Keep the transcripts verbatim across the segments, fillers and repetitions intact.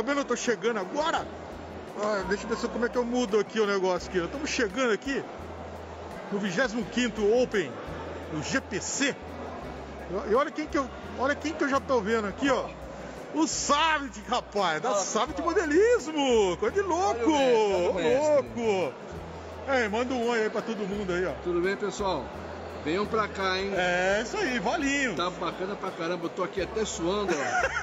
tá vendo? Eu tô chegando agora. Ah, deixa eu ver como é que eu mudo aqui o negócio aqui. Estamos chegando aqui no vigésimo quinto Open, no G P C. E olha quem que eu, olha quem que eu já tô vendo aqui, ó. O Savit, rapaz, da Savit Modelismo. Coisa de louco, louco. É, manda um oi aí pra todo mundo aí, ó. Tudo bem, pessoal? Venham pra cá, hein? É, isso aí, valinho. Tá bacana pra caramba, eu tô aqui até suando,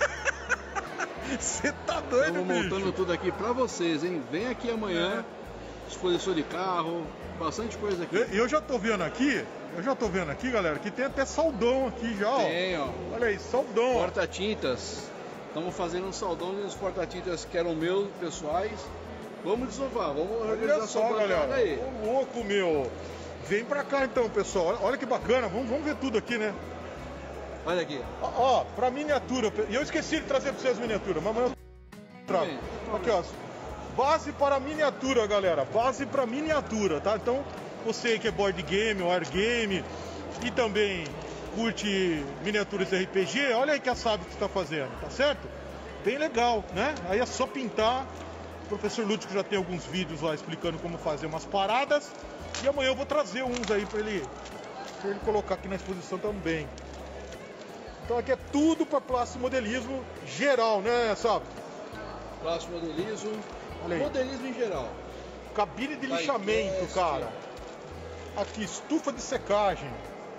ó. Você tá doido, Estamos bicho. montando tudo aqui pra vocês, hein? Vem aqui amanhã, é. Exposição de carro, bastante coisa aqui. E eu, eu já tô vendo aqui, eu já tô vendo aqui, galera, que tem até saldão aqui já, ó. Tem, ó. Olha aí, saldão. Porta-tintas. Estamos fazendo um saldão dos porta-tintas que eram meus, pessoais. Vamos desovar, vamos organizar. Olha só, galera. Aí. Ô, louco, meu. Vem pra cá então, pessoal. Olha, olha que bacana. Vamos, vamos ver tudo aqui, né? Olha aqui. Ó, ó, pra miniatura. E eu esqueci de trazer pra vocês as miniaturas, mas amanhã eu trago. Aqui, ó. Base para miniatura, galera. Base para miniatura, tá? Então, você que é board game, war game e também curte miniaturas R P G, olha aí que a Savit está fazendo, tá certo? Bem legal, né? Aí é só pintar. O professor Lúdico já tem alguns vídeos lá explicando como fazer umas paradas. E amanhã eu vou trazer uns aí para ele, pra ele colocar aqui na exposição também. Então aqui é tudo para plástico modelismo geral, né, Savit? Plástico modelismo, olha aí. Modelismo em geral. Cabine de lixamento, cara. Aqui, estufa de secagem.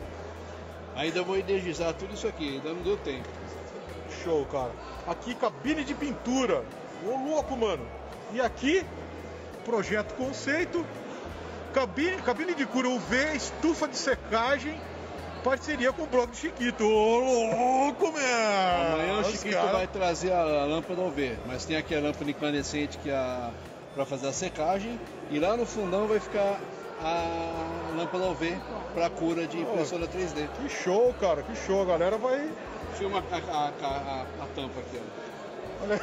Ainda vou energizar tudo isso aqui, ainda não deu tempo. Show, cara. Aqui, cabine de pintura. Ô, louco, mano. E aqui, projeto conceito. Cabine, cabine de cura U V, estufa de secagem. Parceria com o blog do Chiquito. Ô, louco, meu. Amanhã o Chiquito cara... vai trazer a lâmpada U V. Mas tem aqui a lâmpada incandescente que é a... para fazer a secagem. E lá no fundão vai ficar a lâmpada U V para cura de impressora três D. Que show, cara, que show. A galera vai... Filma a, a, a, a tampa aqui, ó. Olha...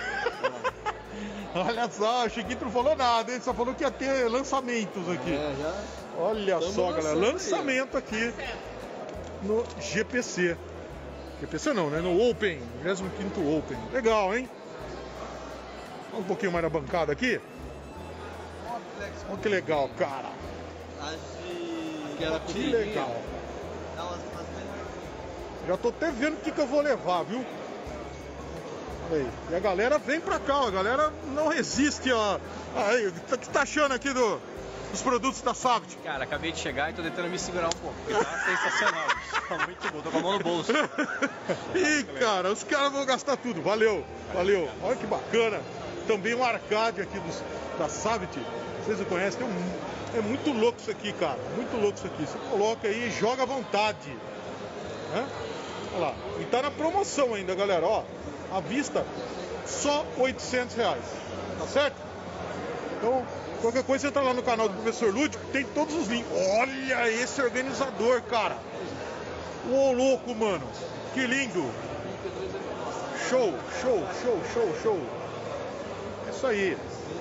Olha só, o Chiquito não falou nada, ele só falou que ia ter lançamentos aqui. É, já... Olha só, galera, lançamento aí. Aqui no G P C. G P C não, né? No Open, vigésimo quinto Open. Legal, hein? Um pouquinho mais na bancada aqui. Olha que legal, cara. Que legal. Já tô até vendo o que, que eu vou levar, viu? Olha aí. E a galera vem pra cá, ó. A galera não resiste, ó. Aí, o que tá achando aqui do, dos produtos da Savit? Cara, acabei de chegar e tô tentando me segurar um pouco, porque tá sensacional. Tá muito bom, tô com a mão no bolso. Ih, cara, os caras vão gastar tudo. Valeu, valeu. Olha que bacana. Também um arcade aqui dos, da Savit. Vocês não conhecem? É, um, é muito louco isso aqui, cara. Muito louco isso aqui. Você coloca aí e joga à vontade. Né? Olha lá. E tá na promoção ainda, galera. Ó, à vista, só oitocentos reais. Tá certo? Então, qualquer coisa, você entra lá no canal do Professor Lúdico, tem todos os links. Olha esse organizador, cara. Ô, louco, mano. Que lindo. Show, show, show, show, show. É isso aí.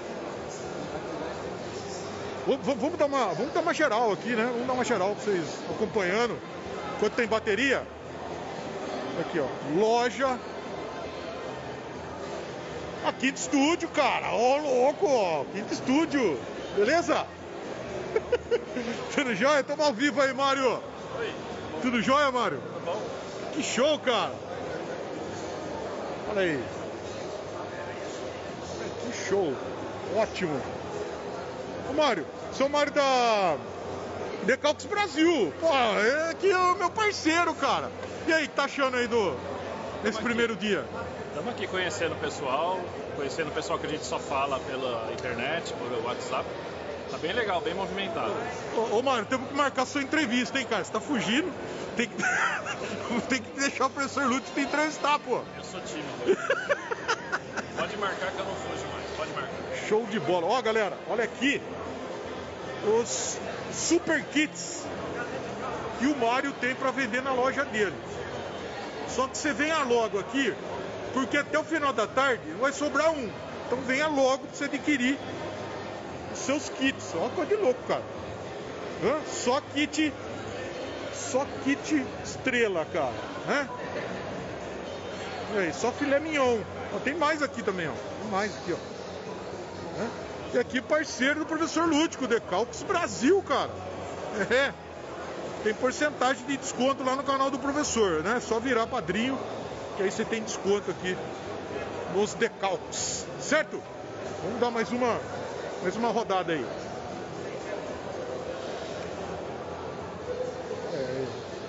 Vamos dar uma, vamos dar uma geral aqui, né? Vamos dar uma geral pra vocês acompanhando. Enquanto tem bateria. Aqui, ó. Loja. Aqui de estúdio, cara. Ó, louco, ó. Aqui de estúdio. Beleza? Tudo jóia? Tamo ao vivo aí, Mário. Oi. Tudo jóia, Mário? Tudo bom? Que show, cara. Olha aí. Que show. Ótimo. Ô, Mário, sou o Mário da Decalques Brasil. Pô, é aqui é o meu parceiro, cara. E aí, tá achando aí do nesse primeiro dia? Estamos aqui conhecendo o pessoal, conhecendo o pessoal que a gente só fala pela internet, pelo WhatsApp. Tá bem legal, bem movimentado. Ô, ô Mário, temos que marcar sua entrevista, hein, cara? Você tá fugindo. Tem que, tem que deixar o professor Lúdico te entrevistar, pô. Eu sou tímido. Pode marcar que eu não fujo mais, pode marcar. Show de bola. Ó, galera, olha aqui os super kits que o Mário tem para vender na loja dele. Só que você venha logo aqui, porque até o final da tarde vai sobrar um. Então venha logo para você adquirir os seus kits. Olha coisa de louco, cara. Hã? Só kit, só kit estrela, cara. Hã? E aí, só filé mignon. Ó, tem mais aqui também, ó. Tem mais aqui, ó. É. E aqui parceiro do professor Lúdico, Decalques Brasil, cara. É. Tem porcentagem de desconto lá no canal do professor, né? Só virar padrinho, que aí você tem desconto aqui nos decalques, certo? Vamos dar mais uma, mais uma rodada aí. É.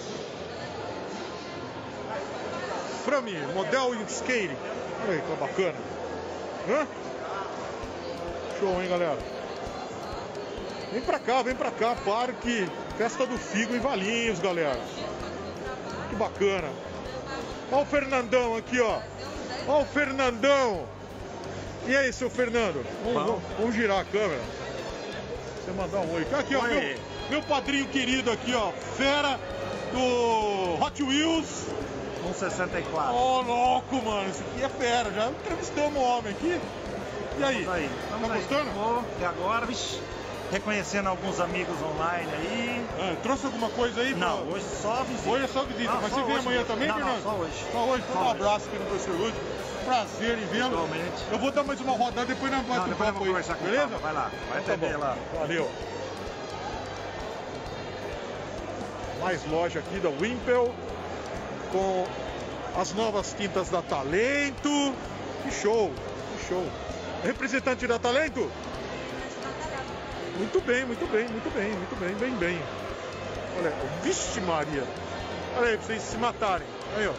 Frame, model e skate. Olha aí, tá bacana. Hã? Show, hein, galera? Vem pra cá, vem pra cá, Parque Festa do Figo em Valinhos, galera. Que bacana. Olha o Fernandão aqui, ó. Olha o Fernandão. E aí, seu Fernando? Vamos, vamos, vamos girar a câmera. Você mandar um oi. Aqui, ó, meu, meu padrinho querido aqui, ó. Fera do Hot Wheels. um sessenta e quatro. Ó, oh, louco, mano. Esse aqui é fera. Já entrevistamos o homem aqui. E aí? Vamos aí. Vamos tá aí. gostando? Vou, e agora, vixi, reconhecendo alguns amigos online aí. Ah, trouxe alguma coisa aí? Não, pra... hoje só visita. Hoje é só visita. Não, Mas só você vem hoje amanhã mesmo. também, não, Fernando? Não, só hoje. Só hoje. Só Um hoje. abraço aqui no professor Lúdico. Prazer em vê-lo. Igualmente. Eu vou dar mais uma rodada, depois nós Não, bate um depois eu papo vou aí. conversar com Beleza? ele. Vai lá, vai Então tá atender bom. lá. Valeu. Mais loja aqui da Wimpel, com as novas tintas da Talento. Que show, que show. Representante da Talento? Muito bem, muito bem, muito bem, muito bem, bem, bem. Olha, vixe Maria. Olha aí, pra vocês se matarem. Aí, ó.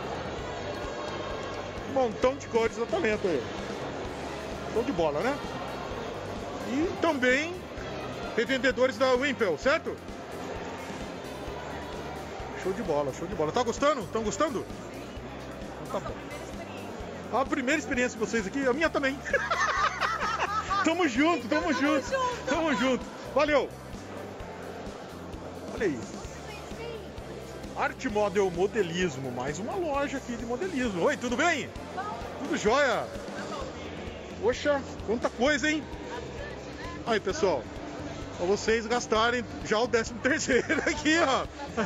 Um montão de cores da Talento aí. Show de bola, né? E também revendedores da Wimpel, certo? Show de bola, show de bola. Tá gostando? Estão gostando? Então tá bom. A primeira experiência de vocês aqui, a minha também. Tamo junto, tamo junto. Tamo junto. Valeu. Olha aí. Art Model Modelismo. Mais uma loja aqui de modelismo. Oi, tudo bem? Tudo jóia? Poxa, quanta coisa, hein? Aí, pessoal. Pra vocês gastarem já o décimo terceiro aqui, ó.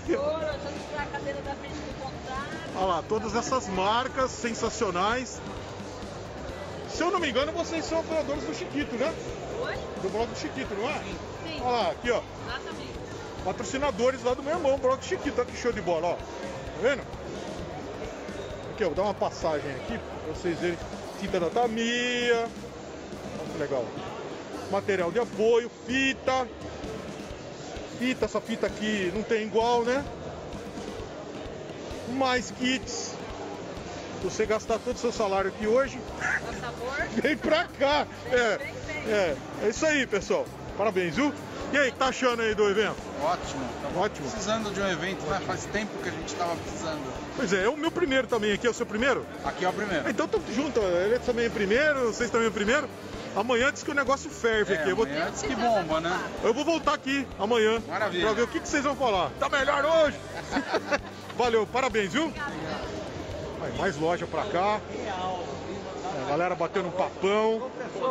Olha lá, todas essas marcas sensacionais. Se eu não me engano, vocês são apoiadores do Chiquito, né? Oi? Do blog do Chiquito, não é? Sim. Olha lá, aqui, ó. Exatamente. Patrocinadores lá do meu irmão, blog do Chiquito. Olha que show de bola, ó. Tá vendo? Aqui, ó, vou dar uma passagem aqui pra vocês verem. Tinta da Tamiya. Olha que legal. Material de apoio, fita. Fita, essa fita aqui não tem igual, né? Mais kits. Se você gastar todo o seu salário aqui hoje, Por favor. vem pra cá. É, Vem, vem. é, é isso aí, pessoal. Parabéns, viu? E aí, o que tá achando aí do evento? Ótimo. Ótimo. Precisando de um evento, né? Faz tempo que a gente estava precisando. Pois é, é o meu primeiro também aqui, é o seu primeiro? Aqui é o primeiro. Então tamo junto, ele também é primeiro, vocês também é primeiro. Amanhã diz que o negócio ferve É, aqui. Eu vou, amanhã diz que bomba, né? eu vou voltar aqui amanhã. Maravilha. Pra ver o que, que vocês vão falar. Tá melhor hoje? Valeu, parabéns, viu? Aí, mais loja pra cá. É, a galera batendo um papão.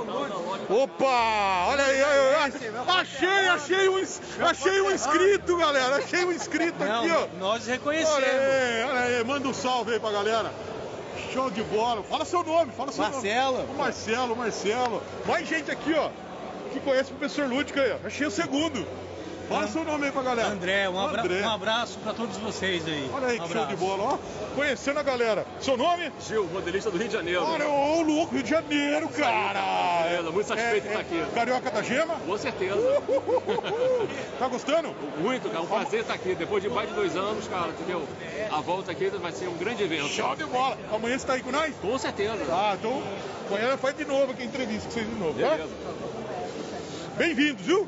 Opa! Olha aí, aí, aí. Achei, achei um, ins- achei um inscrito, galera. Achei um inscrito aqui, ó. Nós Olha reconhecemos. aí, olha aí, manda um salve aí pra galera. Show de bola. Fala seu nome, fala seu Marcelo. nome. O Marcelo, Marcelo. Mais gente aqui, ó, que conhece o professor Lúdico aí, ó. Achei o segundo. Fala seu nome aí pra galera. André, um, abra André. um abraço pra todos vocês aí. Olha aí um que show de abraço. bola, ó. Conhecendo a galera. Seu nome? Gil, modelista do Rio de Janeiro. Olha, ô louco, Rio de Janeiro, cara. Beleza, muito satisfeito de estar aqui. Carioca da Gema? Com certeza. Tá gostando? Muito, cara. Um prazer estar aqui. Depois de mais de dois anos, cara, entendeu? A volta aqui vai ser um grande evento. Show de bola. Amanhã você tá aí com nós? Com certeza. Tá, então amanhã faz de novo aqui a entrevista com vocês de novo, tá? Beleza. Bem-vindos, viu?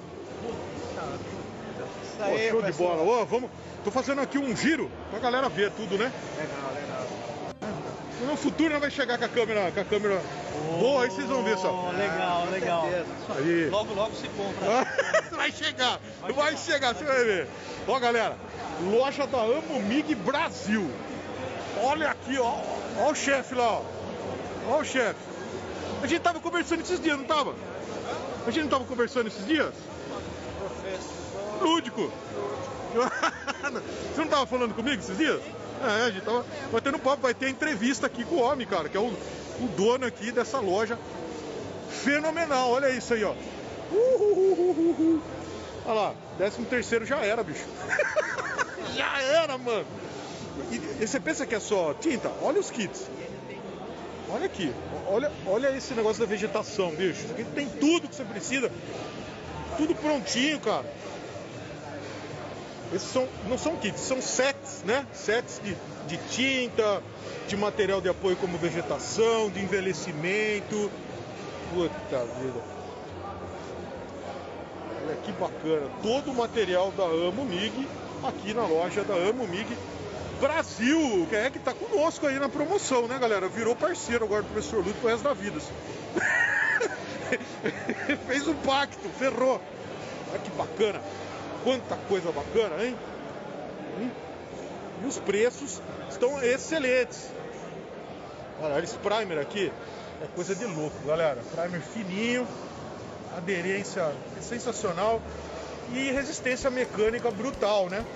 Isso Pô, aí, show de pessoal. bola. Ó, vamos... Tô fazendo aqui um giro pra galera ver tudo, né? Legal, legal. No futuro nós vai chegar com a câmera, com a câmera boa, aí vocês vão ver só. Oh, legal, legal. Aí. Logo, logo se compra. Vai chegar, vai chegar, você vai ver. Ó, galera, loja da Amo Mig Brasil. Olha aqui, ó. Ó o chefe lá, ó. Ó o chefe. A gente tava conversando esses dias, não tava? A gente não tava conversando esses dias? Lúdico. Você não tava falando comigo esses dias? É, a gente tava batendo papo, vai ter entrevista aqui com o homem, cara, que é o o dono aqui dessa loja fenomenal. Olha isso aí, ó. Uhuhuhuhu. Olha lá, décimo terceiro já era, bicho. Já era, mano. E, e você pensa que é só tinta? Olha os kits. Olha aqui. Olha, olha esse negócio da vegetação, bicho. Isso aqui tem tudo que você precisa. Tudo prontinho, cara. Esses são, não são kits, são sets, né? Sets de, de tinta, de material de apoio como vegetação, de envelhecimento. Puta vida. Olha que bacana. Todo o material da Amo Mig aqui na loja da Amo Mig Brasil, que é que tá conosco aí na promoção, né, galera? Virou parceiro agora do professor Lúcio pro resto da vida. Fez um pacto, ferrou. Olha que bacana. Quanta coisa bacana, hein? Hum? E os preços estão excelentes. Olha, esse primer aqui é coisa de louco, galera. Primer fininho, aderência sensacional e resistência mecânica brutal, né?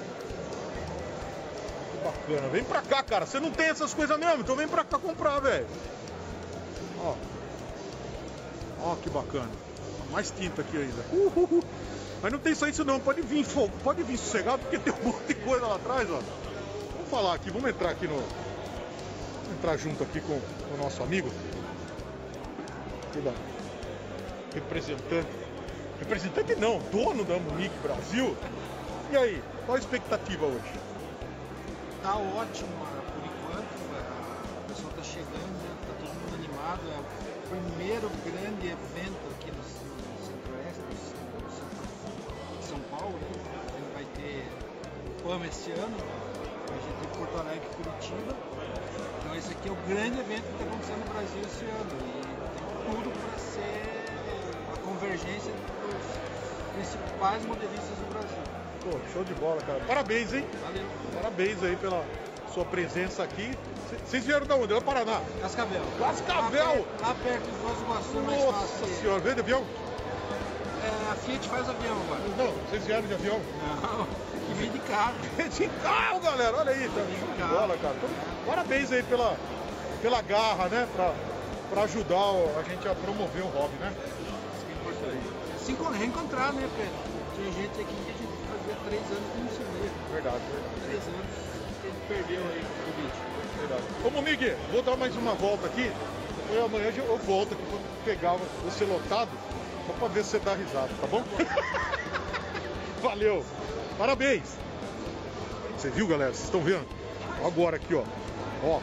Que bacana. Vem pra cá, cara. Você não tem essas coisas mesmo, então vem pra cá comprar, velho. Ó. Ó, que bacana. Mais tinta aqui ainda. Uhul. Mas não tem só isso não, pode vir fogo, pode vir sossegado, porque tem um monte de coisa lá atrás, ó. Vamos falar aqui, vamos entrar aqui no... Vamos entrar junto aqui com o nosso amigo. Aqui da... Representante. Representante não, dono da Amo Mig Brasil. E aí, qual a expectativa hoje? Tá ótimo, por enquanto. O pessoal tá chegando, tá todo mundo animado. É o primeiro grande evento aqui no, no Centro-Oeste, no centro de São Paulo. Né? A gente vai ter o P A M esse ano, a gente tem Porto Alegre e Curitiba. Então esse aqui é o grande evento que está acontecendo no Brasil esse ano. E tem tudo para ser a convergência dos principais modelistas do Brasil. Pô, show de bola, cara. Parabéns, hein? Valeu. Parabéns aí pela sua presença aqui. Vocês vieram da onde? Lá do Paraná? Cascavel. Cascavel! Lá perto, lá perto de Foz do Iguaçu, mais Nossa fácil. senhora, veio de avião? É, a Fiat faz avião agora. Não, vocês vieram de avião? Não, e vem de carro. De carro, galera, olha aí, tá show de bola, cara. Então, parabéns aí pela, pela garra, né? Pra, pra ajudar a gente a promover o hobby, né? Isso que é importante. Se encon- reencontrar, né, Pedro? Tinha gente aqui que a gente fazia três anos que não se via. Verdade, verdade. Três anos que a gente perdeu aí o vídeo. Verdade. Ô, Momig, vou dar mais uma volta aqui. E amanhã eu volto aqui pra pegar você lotado, só pra ver se você dá risada, tá bom? Valeu! Parabéns! Você viu, galera? Vocês estão vendo? Agora aqui, ó. Ó.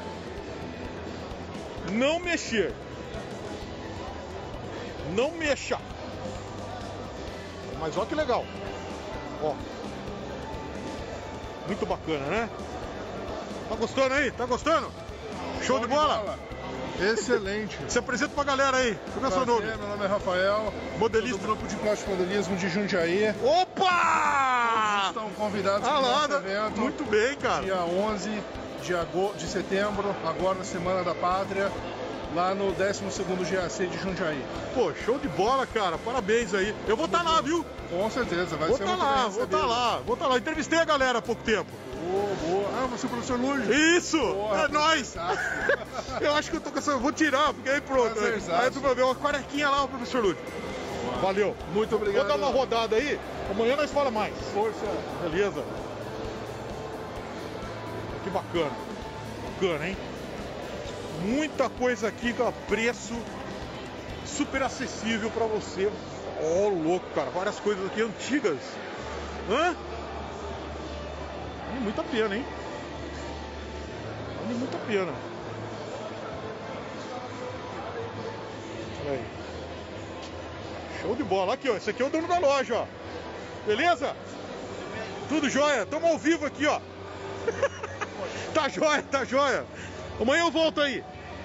Não mexer. Não mexa. Mas olha que legal. Ó. Muito bacana, né? Tá gostando aí? Tá gostando? Show de bola? Excelente. Se apresenta pra galera aí. Qual é o seu nome? Meu nome é Rafael, Modelista. do grupo de plástico modelismo de Jundiaí. Opa! Estão convidados Ah para o lá, nosso evento. muito bem, cara. Dia onze de, agosto, de setembro, agora na Semana da Pátria, lá no décimo segundo G A C de Jundiaí. Pô, show de bola, cara. Parabéns aí. Eu vou estar tá lá, viu? Com certeza, vai Vou ser estar muito lá, bem vou recebido. estar lá, vou estar lá. Entrevistei a galera há pouco tempo. Boa, boa. Ah, você é o professor Luiz? Isso! Boa, É nóis! Eu acho que eu tô com essa. Vou tirar, porque aí pronto. Prazerzaço. Aí tu vai ver uma carequinha lá, o professor Lúcio. Valeu. Muito obrigado. Vou dar uma rodada aí. Amanhã nós fala mais. Força. Beleza? Que bacana. Bacana, hein? Muita coisa aqui com preço super acessível pra você. Ó, louco, cara. Várias coisas aqui antigas. Hã? Vale muito a pena, hein? Vale muito a pena. Olha aí. Show de bola. Aqui, ó. Esse aqui é o dono da loja, ó. Beleza? Tudo jóia. Tamo ao vivo aqui, ó. Tá jóia, tá jóia. Amanhã eu volto aí.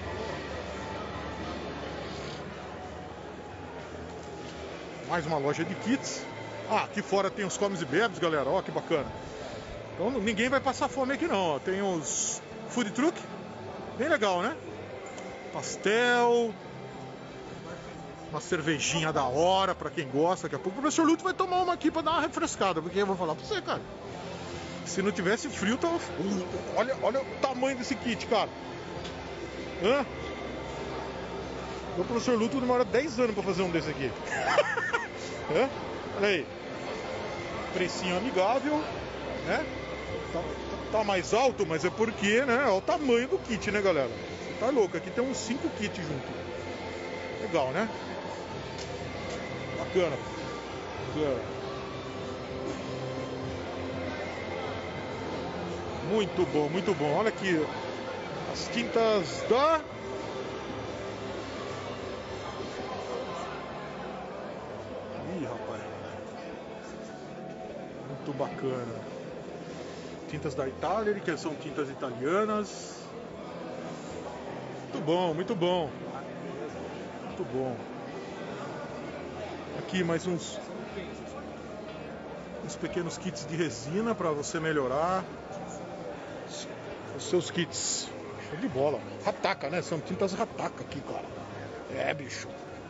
Mais uma loja de kits. Ah, aqui fora tem os comes e bebes, galera. Ó, que bacana. Então ninguém vai passar fome aqui não, ó. Tem os food truck. Bem legal, né? Pastel. Uma cervejinha da hora pra quem gosta. Daqui a pouco o professor Luto vai tomar uma aqui pra dar uma refrescada. Porque eu vou falar pra você, cara. Se não tivesse frio, tava... Olha, olha o tamanho desse kit, cara. Hã? O professor Luto demora dez anos para fazer um desse aqui. É? Olha aí. Precinho amigável, né? Tá, tá mais alto, mas é porque, né? Olha o tamanho do kit, né, galera? Você tá louco, aqui tem uns cinco kits junto. Legal, né? Bacana. Bacana. Muito bom, muito bom. Olha aqui as tintas da Ih, rapaz. Muito bacana. Tintas da Itália, que são tintas italianas. Muito bom, muito bom. Muito bom. Aqui mais uns uns pequenos kits de resina para você melhorar os seus kits. Show de bola. Rataca, né? São tintas rataca aqui, cara. É, bicho.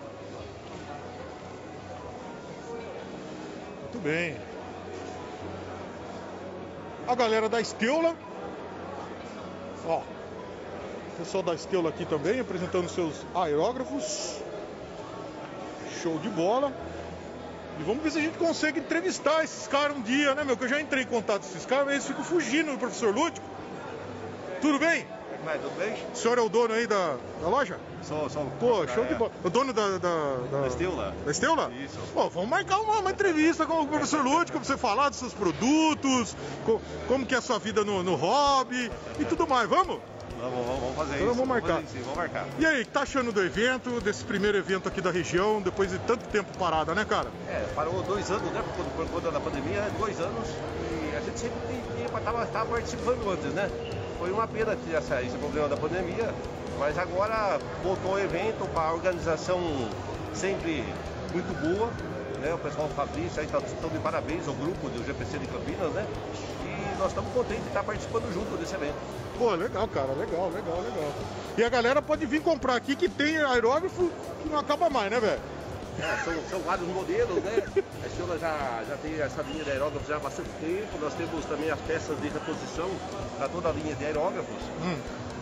Muito bem. A galera da Esteula. Ó. O pessoal da Esteula aqui também apresentando seus aerógrafos. Show de bola. E vamos ver se a gente consegue entrevistar esses caras um dia, né, meu? Que eu já entrei em contato com esses caras, mas eles ficam fugindo do professor Lúdico. Tudo bem? Mas, tudo bem? O senhor é o dono aí da, da loja? Sou, sou. Pô, show de bola. O dono da... Da, da... da Esteula. Da Esteula? Isso. Pô, vamos marcar uma, uma entrevista com o professor Lúdico pra você falar dos seus produtos, co, como que é a sua vida no, no hobby e tudo mais. Vamos? Vamos, vamos, vamos fazer então, isso. Vamos marcar. Vamos, sim, vamos marcar. E aí, o que tá achando do evento, desse primeiro evento aqui da região, depois de tanto tempo parada, né, cara? É, parou dois anos, né? Por, por conta da pandemia, dois anos. E a gente sempre estava participando antes, né? Foi uma pena ter essa, esse problema da pandemia, mas agora voltou o evento com a organização sempre muito boa, né? O pessoal do Fabrício aí está de parabéns ao grupo do G P C de Campinas, né? E nós estamos contentes de estar participando junto desse evento. Pô, legal, cara, legal, legal, legal. E a galera pode vir comprar aqui que tem aerógrafo que não acaba mais, né, velho? É, são, são vários modelos, né? A Esteula já, já tem essa linha de aerógrafos já há bastante tempo. Nós temos também as peças de reposição para toda a linha de aerógrafos. Hum.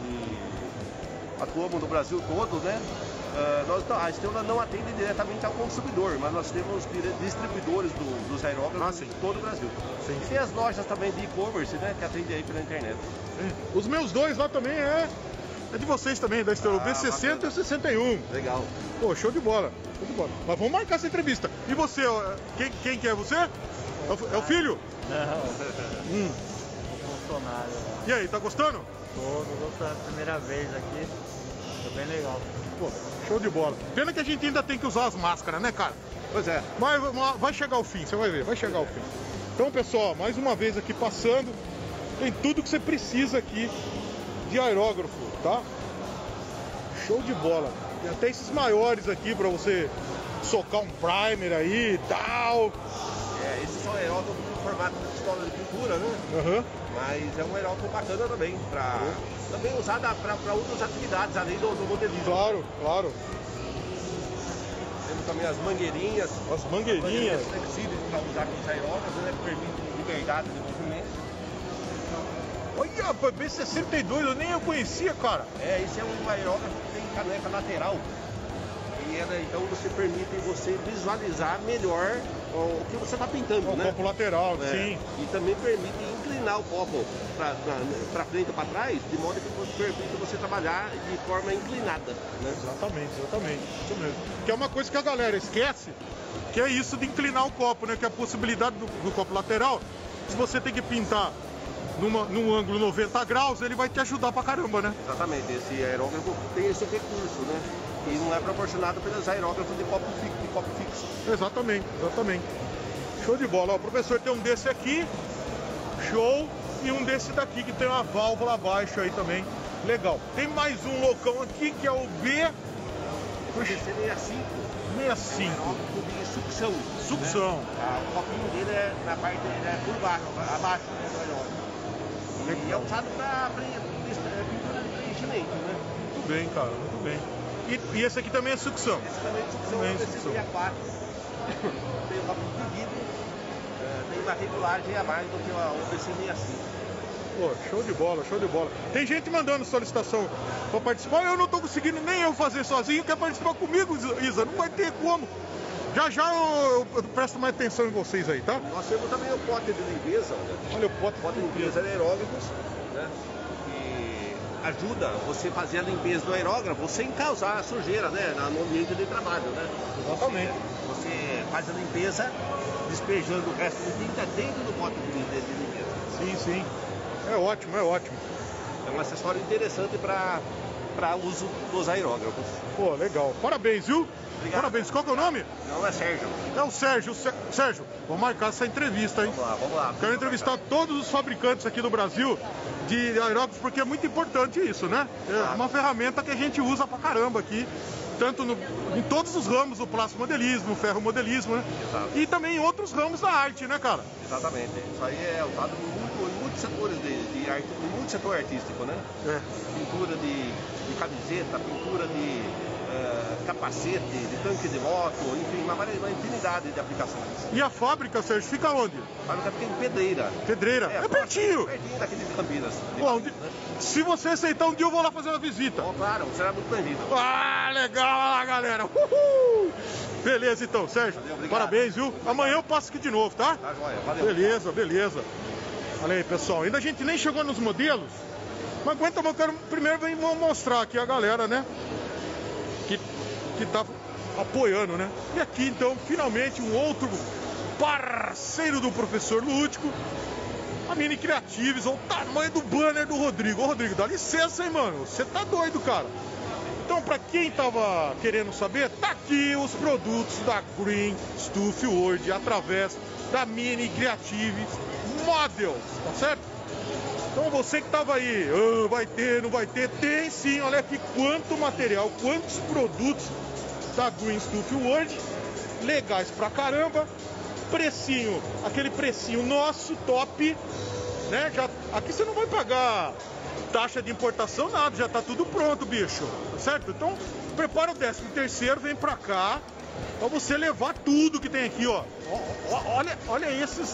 E atuamos no Brasil todo, né? Uh, nós, a Esteula não atende diretamente ao consumidor, mas nós temos distribuidores do, dos aerógrafos ah, em todo o Brasil. Sim. E tem as lojas também de e-commerce, né? Que atendem aí pela internet. Sim. Os meus dois lá também é... É de vocês também, da Esteula, ah, o B sessenta e o sessenta e um. Legal. Pô, show de bola. Show de bola. Mas vamos marcar essa entrevista. E você, quem, quem que é você? É o, é o filho? Não. Hum. Funcionário. E aí, tá gostando? Tô, tô gostando. Primeira vez aqui. Tô bem legal. Pô, show de bola. Pena que a gente ainda tem que usar as máscaras, né, cara? Pois é. Mas vai chegar ao fim, você vai ver, vai chegar ao fim. Então, pessoal, mais uma vez aqui passando. Tem tudo que você precisa aqui de aerógrafo, tá? Show de bola. Tem até esses maiores aqui pra você socar um primer aí e tal. É, esses são aerógrafos no formato de pistola de pintura, né? Uhum. Mas é um aerógrafo bacana também, pra uhum. também usado pra, pra outras atividades, além do, do modelismo. Claro, claro. Temos também as mangueirinhas. As mangueirinhas. Flexíveis para usar com os aerógrafos, né? Que permitem liberdade de movimento. Olha, rapaz, B sessenta e dois, eu nem eu conhecia, cara. É, esse é um aerógrafo que tem caneca lateral. E ela, então você permite você visualizar melhor o que você está pintando, o né? O copo lateral, é. Sim. E também permite inclinar o copo para frente ou para trás, de modo que permite você trabalhar de forma inclinada, né? Exatamente, exatamente. Isso mesmo. Que é uma coisa que a galera esquece, que é isso de inclinar o copo, né? Que é a possibilidade do, do copo lateral, se você tem que pintar Numa, num ângulo noventa graus, ele vai te ajudar pra caramba, né? Exatamente, esse aerógrafo tem esse recurso, né? E não é proporcionado pelos aerógrafos de copo fixo. De copo fixo. Exatamente, exatamente. Show de bola. Ó, o professor tem um desse aqui, show, e um desse daqui que tem uma válvula abaixo aí também. Legal. Tem mais um loucão aqui que é o B... O B C sessenta e cinco. sessenta e cinco. É um de sucção. Sucção. Né? Ah, o copinho dele é na parte dele é por baixo, abaixo, né, do aerógrafo. E é usado para pintura de preenchimento, né? Muito bem, cara, muito bem. E, e esse aqui também é sucção? Esse também é sucção, também é esse sucção. é quatro. Tem o copo de vidro, é, tem uma regulagem a mais do que o B C sessenta e cinco. Pô, show de bola, show de bola. Tem gente mandando solicitação pra participar, eu não tô conseguindo nem eu fazer sozinho. Quer participar comigo, Isa? Não vai ter como. Já já eu, eu presto mais atenção em vocês aí, tá? Nós temos também o pote de limpeza, né? Olha o pote, pote de limpeza aerógrafos, né? Que ajuda você a fazer a limpeza do aerógrafo sem causar sujeira, né? No ambiente de trabalho, né? Exatamente. Você, você faz a limpeza despejando o resto de tinta dentro do pote de, de, de limpeza. Sim, sim. É ótimo, é ótimo. É um acessório interessante para para uso dos aerógrafos. Pô, legal. Parabéns, viu? Obrigado. Parabéns. Qual que é o nome? Não, é Sérgio. É o Sérgio. Sérgio, vamos marcar essa entrevista, hein? Vamos lá, vamos lá. Quero entrevistar todos os fabricantes aqui do Brasil de aerógrafos, porque é muito importante isso, né? É uma ferramenta que a gente usa pra caramba aqui, tanto no, em todos os ramos do plástico modelismo, ferro modelismo, né? Exato. E também em outros ramos da arte, né, cara? Exatamente. Isso aí é usado em, muito, em muitos setores de, de arte, em muito setor artístico, né? É. Pintura de, de camiseta, pintura de Uh, capacete, de tanque de moto, enfim, uma, uma infinidade de aplicações. E a fábrica, Sérgio, fica onde? A fábrica fica em Pedreira. Pedreira? É, é pertinho. Pertinho daqui de Campinas. De Bom, Campinas, né? Se você aceitar um dia, eu vou lá fazer uma visita. Bom, claro, será muito bem-vindo. Ah, legal, galera. Uhul. Beleza, então, Sérgio. Valeu, parabéns, viu? Obrigado. Amanhã eu passo aqui de novo, tá? Tá joia, valeu. Beleza, beleza. Olha aí, pessoal. Ainda a gente nem chegou nos modelos. Mas aguenta, eu quero primeiro vou mostrar aqui a galera, né? Que, que tá apoiando, né? E aqui, então, finalmente, um outro parceiro do professor Lúdico. A Mini Creatives, olha o tamanho do banner do Rodrigo. Ô, Rodrigo, dá licença, hein, mano? Você tá doido, cara. Então, pra quem tava querendo saber, tá aqui os produtos da Green Stuff World através da Mini Creatives Models, tá certo? Então você que tava aí, oh, vai ter, não vai ter, tem sim, olha aqui quanto material, quantos produtos da Green Stuff World, legais pra caramba, precinho, aquele precinho nosso, top, né? Já, aqui você não vai pagar taxa de importação, nada, já tá tudo pronto, bicho, tá certo? Então, prepara o décimo terceiro, vem pra cá, pra você levar tudo que tem aqui, ó. Olha, olha esses...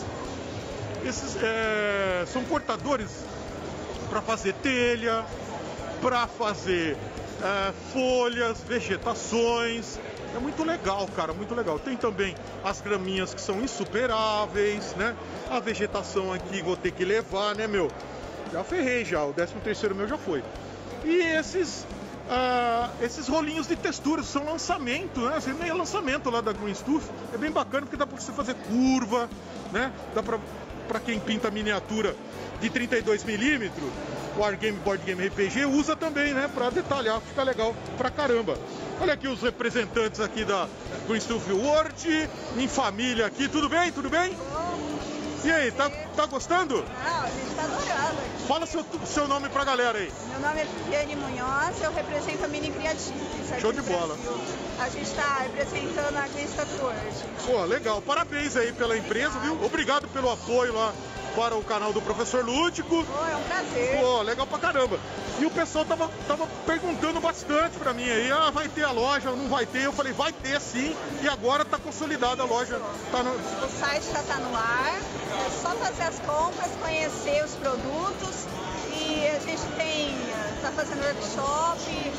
Esses é, são cortadores para fazer telha, para fazer é, folhas, vegetações. É muito legal, cara, muito legal. Tem também as graminhas que são insuperáveis, né? A vegetação aqui vou ter que levar, né, meu? Já ferrei já, o décimo terceiro meu já foi. E esses, uh, esses rolinhos de texturas são lançamento, né? Esse é lançamento lá da Green Stuff. É bem bacana porque dá para você fazer curva, né? Dá para para quem pinta miniatura de trinta e dois milímetros, o Wargame Board Game R P G usa também, né, para detalhar, fica legal pra caramba. Olha aqui os representantes aqui da Green Stuff World, em família aqui, tudo bem? Tudo bem? E aí, tá, tá gostando? Ah, a gente tá adorando. Fala seu, seu nome pra galera aí. Meu nome é Viviane Munhoz, eu represento a Mini Creatives. Show de bola. A gente está representando a Green Stuff World. Pô, legal. Parabéns aí pela empresa, viu? Obrigado pelo apoio lá para o canal do Professor Lúdico. Pô, é um prazer. Pô, legal pra caramba. E o pessoal tava, tava perguntando bastante pra mim aí, ah, vai ter a loja, não vai ter? Eu falei, vai ter sim, e agora tá consolidada a loja. Tá no... O site já tá no ar, é só fazer as compras, conhecer os produtos, e a gente tem, tá fazendo workshop,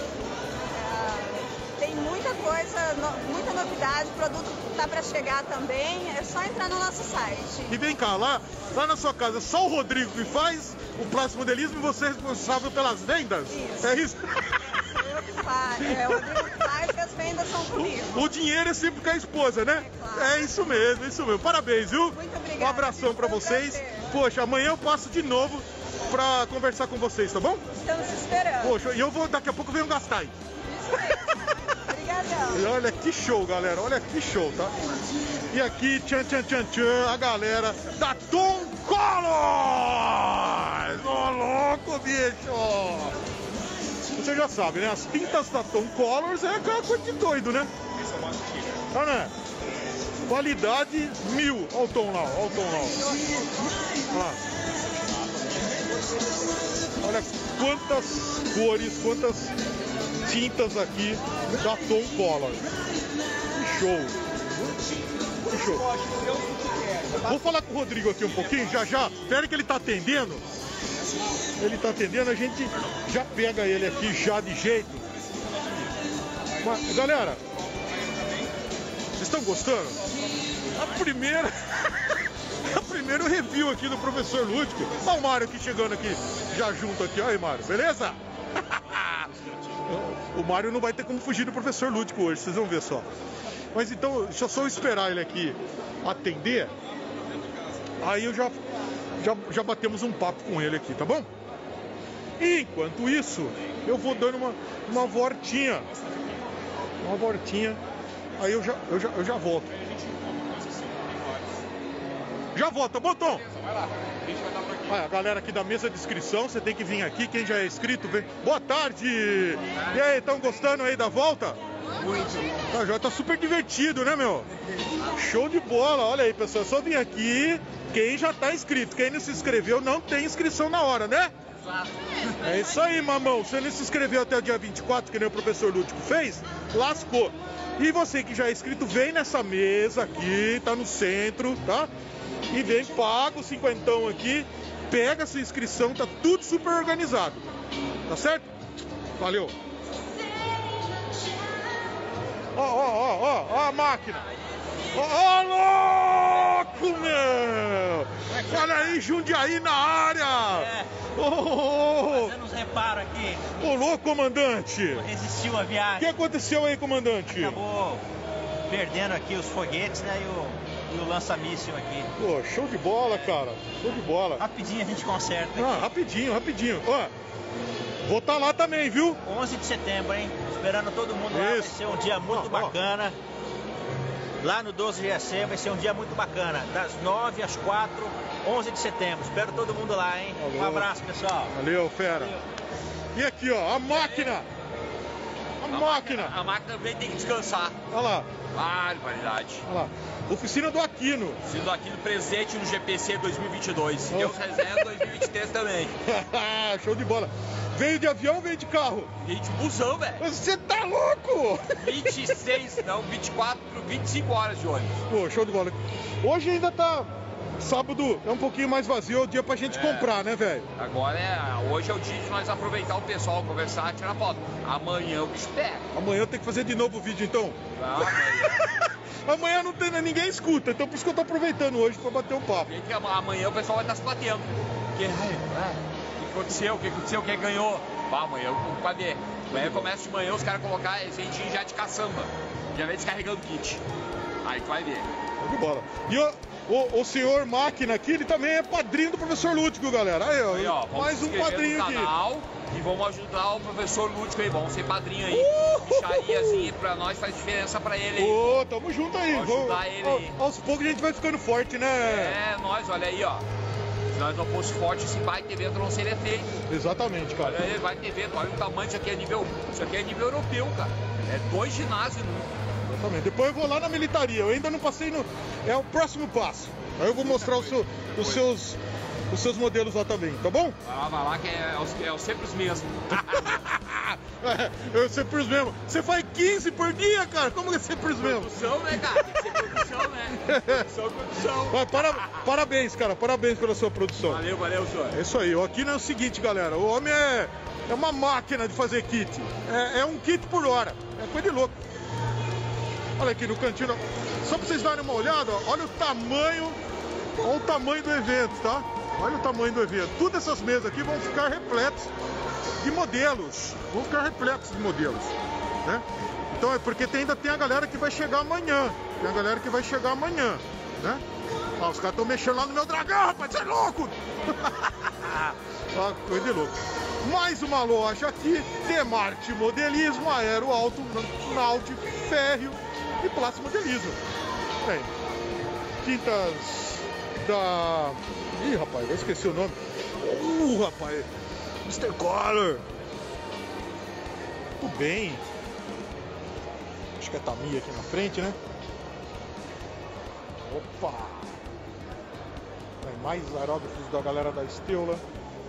é, tem muita coisa, no, muita novidade, o produto tá pra chegar também, é só entrar no nosso site. E vem cá, lá, lá na sua casa, só o Rodrigo que faz o plástico modelismo e você é responsável pelas vendas? Isso. É isso? Eu que faço, é, o Rodrigo que faz e as vendas são comigo. O, o dinheiro é sempre com a esposa, né? É, claro. É isso mesmo, é isso mesmo. Parabéns, viu? Muito obrigada. Um abração pra vocês. Poxa, amanhã eu passo de novo pra conversar com vocês, tá bom? Estamos esperando. Poxa, e eu vou, daqui a pouco eu venho gastar aí. Isso mesmo. Obrigadão. E olha que show, galera, olha que show, tá? E aqui, tchan, tchan, tchan, tchan, a galera da Tom Colors! Ô, louco, bicho! Você já sabe, né? As tintas da Tom Colors é aquela coisa de doido, né? Tá, né? Qualidade mil. Olha o tom lá, olha o tom lá. Olha lá. Olha quantas cores, quantas tintas aqui da Tom Colors. Que show. Que show. Vou falar com o Rodrigo aqui um pouquinho, já já. Espera que ele tá atendendo. ele tá atendendo, a gente já pega ele aqui já de jeito. Mas, galera, vocês estão gostando? A primeira... a primeira review aqui do professor Lúdico. Olha o Mário aqui chegando aqui, já junto aqui. Olha aí, Mário, beleza? O Mário não vai ter como fugir do professor Lúdico hoje, vocês vão ver só. Mas então, deixa eu só esperar ele aqui atender. Aí eu já, já, já batemos um papo com ele aqui, tá bom? Enquanto isso, eu vou dando uma, uma voltinha. Uma voltinha. Aí eu já, eu já, eu já volto. Já volto, tá bom, Tom? Vai lá. A gente vai dar por aqui. Ah, a galera aqui da mesa de inscrição, você tem que vir aqui. Quem já é inscrito, vem. Boa tarde! E aí, estão gostando aí da volta? Muito. Tá, já tá super divertido, né, meu? Show de bola. Olha aí, pessoal. É só vir aqui. Quem já tá inscrito. Quem não se inscreveu, não tem inscrição na hora, né? Exato. É isso aí, mamão. Você não se inscreveu até o dia vinte e quatro, que nem o professor Lúdico fez? Lascou. E você que já é inscrito, vem nessa mesa aqui, tá no centro, tá? E vem, paga o cinquentão aqui, pega essa inscrição, tá tudo super organizado. Tá certo? Valeu. Ó, ó, ó, ó, ó a máquina. Ó, ó, louco, meu! Olha aí, Jundiaí na área! É. Oh, fazendo uns reparos aqui. Ô, louco, comandante! Resistiu a viagem. O que aconteceu aí, comandante? Acabou perdendo aqui os foguetes, né, e o, e o lança-míssil aqui. Pô, show de bola, cara. Show de bola. Rapidinho a gente conserta aqui. Ah, rapidinho, rapidinho. Ó, vou estar lá também, viu? onze de setembro, hein? Esperando todo mundo lá. Vai ser um dia muito ó, bacana. Ó. Lá no doze G S C vai ser um dia muito bacana. Das nove às quatro, onze de setembro. Espero todo mundo lá, hein? Valeu. Um abraço, pessoal. Valeu, fera. Valeu. E aqui, ó, a máquina. A, a máquina. máquina. A máquina também tem que descansar. Olha lá. Barbaridade. Olha lá. Oficina do Aquino. Oficina do Aquino presente no G P C dois mil e vinte e dois. Se Deus quiser, dois mil e vinte e três também. Show de bola. Veio de avião ou veio de carro? Veio de busão, velho. Você tá louco? vinte e seis, não, vinte e quatro, vinte e cinco horas de ônibus. Pô, show de bola. Hoje ainda tá... Sábado é um pouquinho mais vazio, é o dia pra gente é. comprar, né, velho? Agora é... Hoje é o dia de nós aproveitar o pessoal, conversar, tirar foto. Amanhã o bicho pega. Amanhã eu tenho que fazer de novo o vídeo, então? Não, amanhã... Amanhã não tem, ninguém escuta, então por isso que eu tô aproveitando hoje pra bater um papo. Que amanhã o pessoal vai estar se batendo. Que, é, o que aconteceu? O que aconteceu? Quem ganhou? Bah, amanhã eu vai ver. Amanhã começa de manhã os caras colocar gente já de caçamba. Já vem descarregando kit. Aí tu vai ver. Show de bola. E o, o, o senhor Máquina aqui, ele também é padrinho do professor Lúdico, galera. Aí, ó, aí, ó mais um padrinho no canal aqui. E vamos ajudar o professor Lúdico aí, vamos ser padrinho aí. Bichariazinha pra nós faz diferença pra ele aí. Ô, tamo junto aí. Vamos ajudar vamos, ele aí. Aos poucos a gente vai ficando forte, né? É, nós, olha aí, ó. Se nós não fosse forte, esse baita evento não seria feito. Exatamente, cara. Olha aí, vai ter evento, olha o tamanho disso aqui, é nível, isso aqui é nível europeu, cara. É dois ginásios, né? Exatamente. Depois eu vou lá na militaria, eu ainda não passei no... É o próximo passo. Aí eu vou mostrar o seu, os, seus, os seus modelos lá também, tá bom? Vai lá, vai lá, que é, é, é sempre os mesmos. É, eu sempre os mesmos. Você faz quinze por dia, cara? Como que é sempre os mesmos? Produção, né, cara? Tem que ser produção, né? Produção, produção. Mas, para, parabéns, cara. Parabéns pela sua produção. Valeu, valeu, senhor. É isso aí. O Aquino é o seguinte, galera. O homem é, é uma máquina de fazer kit. É, é um kit por hora. É coisa de louco. Olha aqui no cantinho. Só pra vocês darem uma olhada, ó, olha o tamanho. Olha o tamanho do evento, tá? Olha o tamanho do evento. Todas essas mesas aqui vão ficar repletas de modelos. Vão ficar repletos de modelos, né? Então é porque tem, ainda tem a galera que vai chegar amanhã. Tem a galera que vai chegar amanhã, né? Ó, os caras estão mexendo lá no meu dragão, rapaz, você é louco! Ó, coisa de louco. Mais uma loja aqui, Demarte Modelismo, Aero Alto, Náutico, Férreo e Plástico Modelismo. Bem, tintas da... Ih, rapaz, eu esqueci o nome. Uh, rapaz, mister Color. Tudo bem. Acho que é Tamiya aqui na frente, né? Opa! Tem mais aerógrafos da galera da Esteula.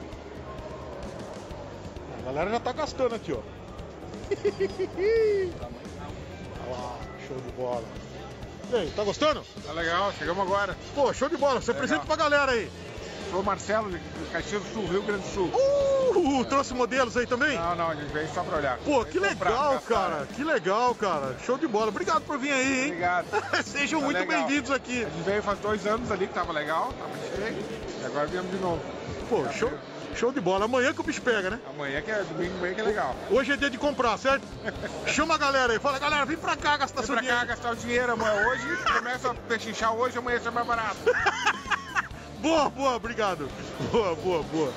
A galera já tá gastando aqui, ó. Olha lá, show de bola. E aí, tá gostando? Tá legal, chegamos agora. Pô, show de bola. Você apresenta pra galera aí. Sou Marcelo de Caxias do Sul, Rio Grande do Sul. Uh, trouxe modelos aí também? Não, não, a gente veio só pra olhar. Pô, que comprar, legal, cara. Que legal, cara. Show de bola. Obrigado por vir aí, hein? Obrigado. Sejam Tá muito bem-vindos legal. aqui. A gente veio faz dois anos ali que tava legal, tava cheio. E agora viemos de novo. Pô, show, show de bola. Amanhã que o bicho pega, né? Amanhã que é domingo, amanhã que é legal. Hoje é dia de comprar, certo? Chama a galera aí. Fala, galera, vem pra cá gastar Vem seu pra dinheiro. cá gastar o dinheiro amanhã. Hoje começa a pechinchar hoje, amanhã sai mais barato. Boa, boa, obrigado. Boa, boa, boa.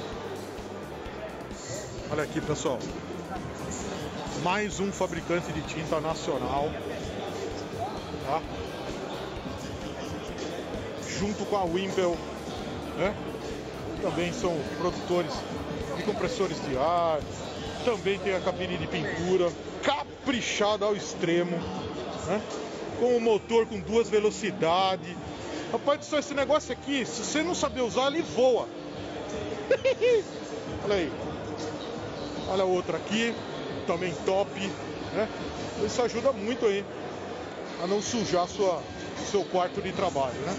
Olha aqui, pessoal. Mais um fabricante de tinta nacional. Tá? Junto com a Wimpel, né? Também são produtores de compressores de ar. Também tem a cabine de pintura, caprichada ao extremo, né? Com o motor com duas velocidades. Rapaz, só esse negócio aqui, se você não saber usar, ele voa. Olha aí. Olha a outra aqui, também top, né? Isso ajuda muito aí a não sujar sua, seu quarto de trabalho, né?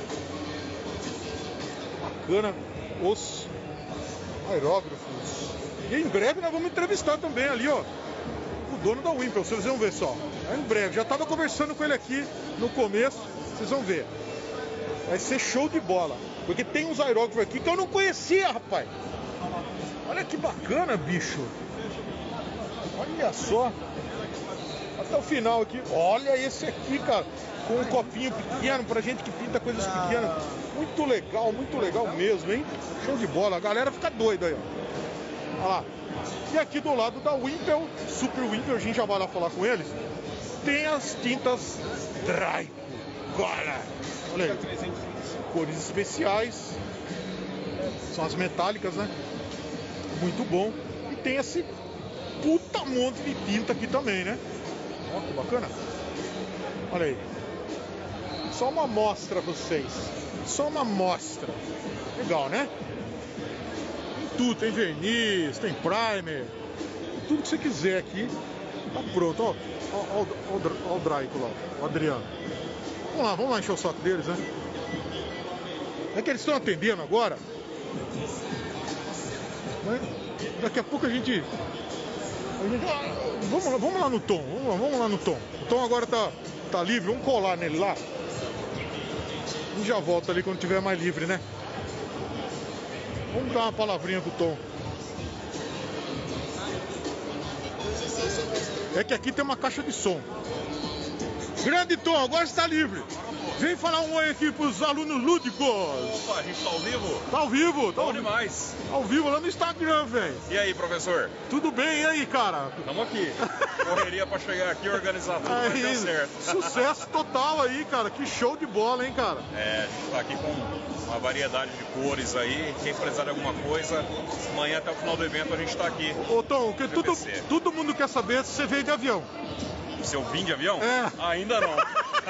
Bacana os aerógrafos. E em breve nós vamos entrevistar também ali, ó, o dono da Wimpel, vocês vão ver só. Em breve, já estava conversando com ele aqui no começo, vocês vão ver. Vai ser show de bola, porque tem uns aerógrafos aqui que eu não conhecia, rapaz. Olha que bacana, bicho. Olha só. Até o final aqui. Olha esse aqui, cara. Com um copinho pequeno, pra gente que pinta coisas pequenas. Muito legal, muito legal mesmo, hein? Show de bola. A galera fica doida aí, ó. Olha lá. E aqui do lado da Wimpel, Super Wimpel, a gente já vai lá falar com eles. Tem as tintas Draico. Agora. Olha aí. Cores especiais. São as metálicas, né? Muito bom. E tem esse puta monte de tinta aqui também, né? Ó, que bacana. Olha aí. Só uma amostra pra vocês. Só uma amostra. Legal, né? Tem tudo. Tem verniz, tem primer. Tem tudo que você quiser aqui. Tá pronto, ó. Ó, ó, ó, ó o Draico lá, o Adriano. Vamos lá, vamos lá encher o saco deles, né? É que eles estão atendendo agora. Né? Daqui a pouco a gente... a gente ah, vamos, lá, vamos lá no Tom. Vamos lá, vamos lá no Tom. O Tom agora tá, tá livre. Vamos colar nele lá. E já volta ali quando tiver mais livre, né? Vamos dar uma palavrinha pro Tom. É que aqui tem uma caixa de som. Grande Tom, agora está livre. Vem falar um oi aqui pros alunos lúdicos. Opa, a gente tá ao vivo? Tá ao vivo, tá Bom ao demais. Ao vivo lá no Instagram, velho. E aí, professor? Tudo bem, e aí, cara? Tamo aqui. Correria pra chegar aqui e organizar tudo, aí, mas deu certo. Sucesso total aí, cara. Que show de bola, hein, cara? É, a gente tá aqui com uma variedade de cores aí. Quem precisar de alguma coisa, amanhã até o final do evento a gente tá aqui. Ô, Tom, que tudo, todo mundo quer saber se você veio de avião. Se eu vim de avião? É. Ainda não.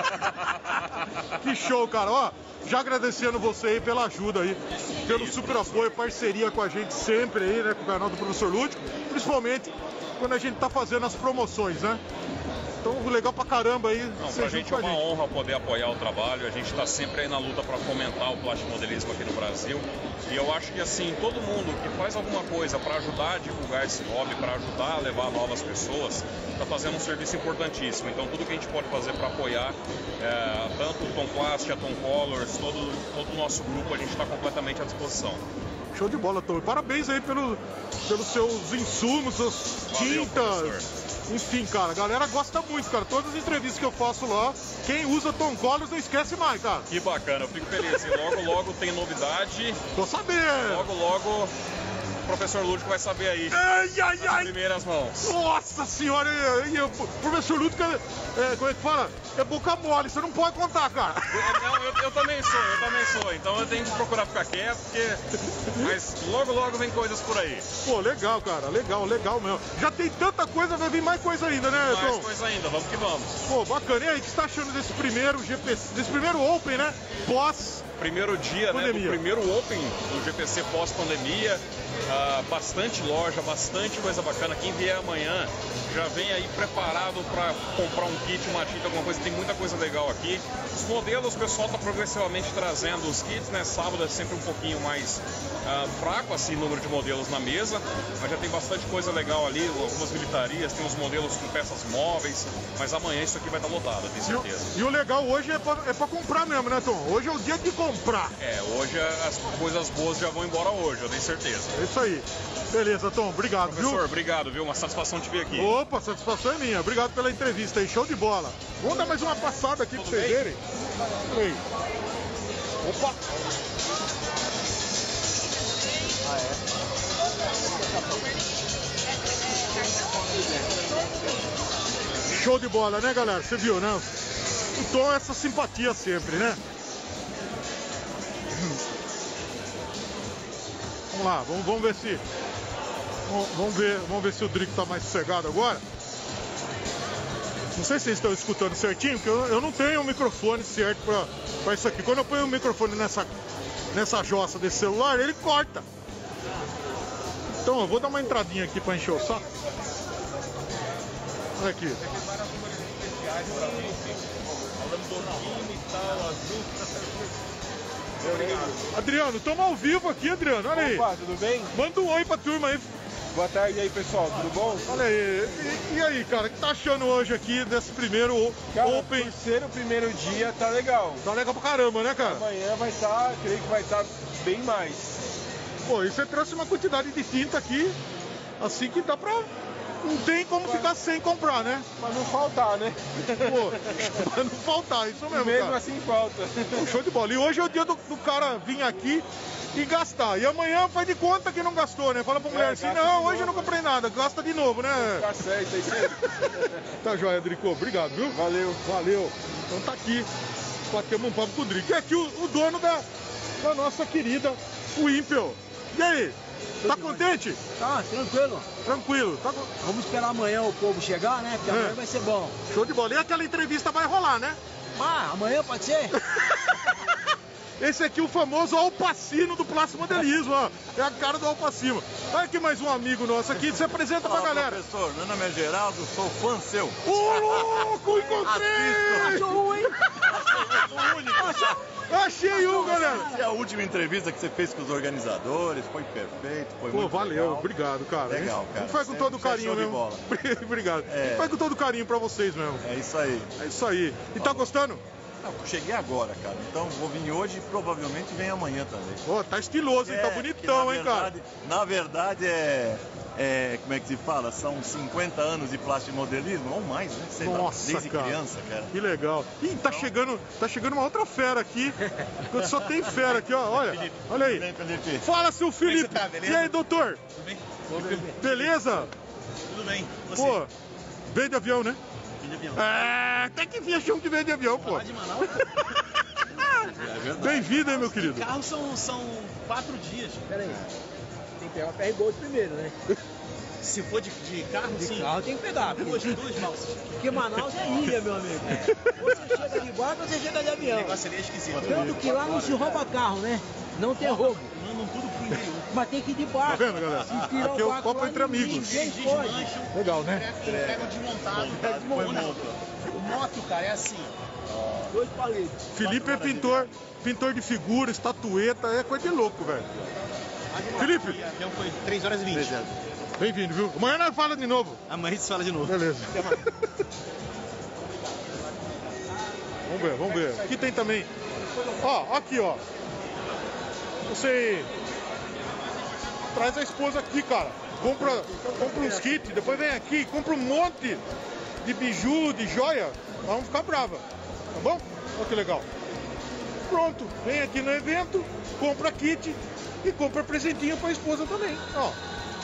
Que show, cara. Ó, já agradecendo você aí pela ajuda aí, pelo Isso, super professor. apoio, parceria com a gente sempre aí, né, com o canal do Professor Lúdico, principalmente quando a gente tá fazendo as promoções, né? Então, legal pra caramba aí. Não, pra gente é uma honra poder apoiar o trabalho. A gente está sempre aí na luta para fomentar o plastimodelismo aqui no Brasil. E eu acho que assim, todo mundo que faz alguma coisa para ajudar a divulgar esse hobby, para ajudar a levar novas pessoas, está fazendo um serviço importantíssimo. Então tudo que a gente pode fazer para apoiar, é, tanto o Tom Plast, a Tom Colors, todo, todo o nosso grupo, a gente está completamente à disposição. Show de bola, Tom. Parabéns aí pelo, pelos seus insumos, suas Valeu, tintas. professor. Enfim, cara, a galera gosta muito, cara. Todas as entrevistas que eu faço lá, quem usa Tom Colors não esquece mais, cara. Que bacana, eu fico feliz. E logo, logo tem novidade. Tô sabendo. Logo, logo o professor Lúdico vai saber aí. Ai, ai, nas ai. primeiras mãos. Nossa senhora, e, e, o professor Lúdico, é, é, como é que fala? É boca mole, você não pode contar, cara. Não, eu, eu também sou, eu também sou. Então eu tenho que procurar ficar quieto, porque... Mas logo, logo vem coisas por aí. Pô, legal, cara, legal, legal mesmo. Já tem tanta coisa, vai vir mais coisa ainda, né, Mais Tom? coisa ainda, vamos que vamos. Pô, bacana. E aí, o que você tá achando desse primeiro G P C, desse primeiro Open, né? Pós... Primeiro dia, né, do primeiro Open do G P C pós-pandemia. Uh, bastante loja, bastante coisa bacana. Quem vier amanhã, já vem aí preparado para comprar um kit, uma tinta, alguma coisa, tem muita coisa legal aqui. Os modelos, o pessoal está progressivamente trazendo os kits, né? Sábado é sempre um pouquinho mais uh, fraco, assim, número de modelos na mesa, mas já tem bastante coisa legal ali, algumas militarias, tem os modelos com peças móveis, mas amanhã isso aqui vai estar lotado, tenho certeza. E o, e o legal hoje é para é pra comprar mesmo, né, Tom? Hoje é o dia de comprar. É, hoje as coisas boas já vão embora hoje, eu tenho certeza. É isso aí. Beleza, Tom, obrigado, Professor, viu? obrigado, viu? Uma satisfação te ver aqui. Opa, satisfação é minha. Obrigado pela entrevista aí, show de bola. Vamos dar mais uma passada aqui pra vocês verem. Aí. Opa! Ah, é? Show de bola, né, galera? Você viu, né? O Tom é essa simpatia sempre, né? Vamos lá, vamos, vamos ver se... Vamos ver, vamos ver se o Drico tá mais sossegado agora. Não sei se vocês estão escutando certinho, porque eu, eu não tenho o microfone certo pra, pra isso aqui. Quando eu ponho o microfone nessa, nessa jossa desse celular, ele corta. Então eu vou dar uma entradinha aqui pra encher o saco. Olha aqui. Adriano, estamos ao vivo aqui, Adriano. Olha aí. Opa, tudo bem? Manda um oi pra turma aí. Boa tarde aí, pessoal, tudo bom? Olha aí, e, e aí, cara, o que tá achando hoje aqui desse primeiro cara, Open? Por ser o primeiro dia, tá legal. Tá legal pra caramba, né, cara? Amanhã vai estar, tá, creio que vai estar tá bem mais. Pô, e você trouxe uma quantidade de tinta aqui, assim que dá pra... Não tem como pra... ficar sem comprar, né? Pra não faltar, né? Pô, pra não faltar, isso mesmo, mesmo cara. assim falta. Pô, show de bola. E hoje é o dia do, do cara vir aqui e gastar. E amanhã faz de conta que não gastou, né? Fala pra mulher é, assim, não, hoje eu não comprei nada, gasta de novo, né? Tá certo, é isso aí. Tá joia, Drico. Obrigado, viu? Valeu. Valeu. Então tá aqui, batemos um papo com o Drico. E aqui o, o dono da, da nossa querida Wimpel. E aí? Tá contente? Tá, tranquilo. Tranquilo. Tá... Vamos esperar amanhã o povo chegar, né? Porque é. amanhã vai ser bom. Show de bola. E aquela entrevista vai rolar, né? Ah, amanhã pode ser? Esse aqui é o famoso Alpacino do plasmodelismo, ó. É a cara do Alpacino. Olha aqui mais um amigo nosso aqui, se apresenta pra galera. Professor, meu nome é Geraldo, sou fã seu. Ô, louco, encontrei! Achou um, hein? O único. Achei um, galera. Essa é a última entrevista que você fez com os organizadores, foi perfeito, foi Pô, muito valeu, legal. Obrigado, cara. Legal, cara. A gente faz com todo carinho mesmo. Bola. Obrigado. É. A gente faz com todo carinho pra vocês mesmo. É isso aí. É isso aí. E tá gostando? Não, cheguei agora, cara. Então vou vir hoje e provavelmente vem amanhã também. Pô, tá estiloso, hein? É, tá bonitão, hein, verdade, cara? Na verdade é, é. Como é que se fala? São cinquenta anos de plastimodelismo, ou mais, né? Sei Nossa, lá, desde cara. criança, cara. Que legal. Ih, tá então... chegando, tá chegando uma outra fera aqui. Só tem fera aqui, ó. Olha, Felipe, olha aí. Tudo bem, Felipe? Fala, seu Felipe. Como é que você tá, beleza? E aí, doutor? Tudo bem? Beleza? Tudo bem. Você? Pô, veio de avião, né? Veio de avião. É, tem que vir achando que veio de avião, pô. De Manaus? É Bem-vindo, hein, meu querido? De carro são, são quatro dias. Pera aí. Tem que pegar o ferry boat primeiro, né? Se for de, de carro, de sim. De carro tem que pegar. Duas, duas balsas. Porque Manaus é ilha, meu amigo. É. Ou você chega de barco ou você chega de avião. O negócio ali é esquisito. Tanto que lá não se rouba carro, né? Não tem roubo. Mandam tudo pro interior. Mas tem que ir de barco. Tá vendo, galera? Aqui é o copo entre amigos. Ninguém pode. Legal, né? Pega desmontado. Pega desmontado. O moto, cara, é assim. Dois palitos. Felipe é pintor, pintor de figura, estatueta, é coisa de louco, velho. Felipe. O avião foi três horas e vinte. Bem-vindo, viu? Amanhã nós fala de novo. Amanhã a gente fala de novo. Beleza. Vamos ver, vamos ver. Aqui tem também. Ó, aqui, ó. Você traz a esposa aqui, cara. Compra, compra uns kits, depois vem aqui, compra um monte de biju, de joia. Nós vamos ficar brava. Tá bom? Olha que legal. Pronto, vem aqui no evento, compra kit e compra presentinho pra esposa também. Ó.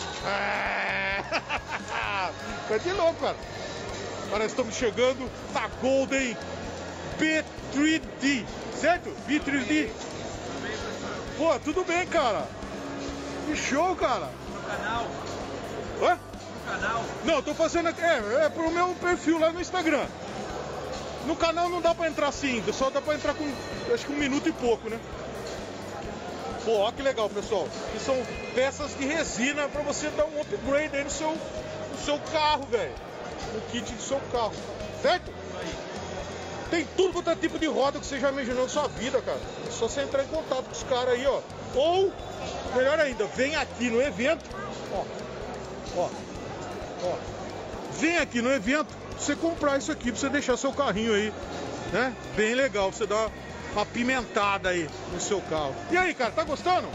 Vai de louco, cara. Agora estamos chegando na Golden B três D, certo? B três D. Pô, tudo bem, cara. Que show, cara. No canal. Hã? No canal. Não, tô fazendo aqui. É, é pro meu perfil lá no Instagram. No canal não dá pra entrar assim, só dá pra entrar com acho que um minuto e pouco, né? Pô, ó que legal, pessoal. Que são peças de resina pra você dar um upgrade aí no seu, no seu carro, velho. no kit do seu carro, certo? Tem tudo quanto é tipo de roda que você já imaginou na sua vida, cara. É só você entrar em contato com os caras aí, ó. Ou, melhor ainda, vem aqui no evento, ó, ó, ó. Vem aqui no evento pra você comprar isso aqui, pra você deixar seu carrinho aí, né? Bem legal, pra você dar uma pimentada aí no seu carro. E aí, cara, tá gostando?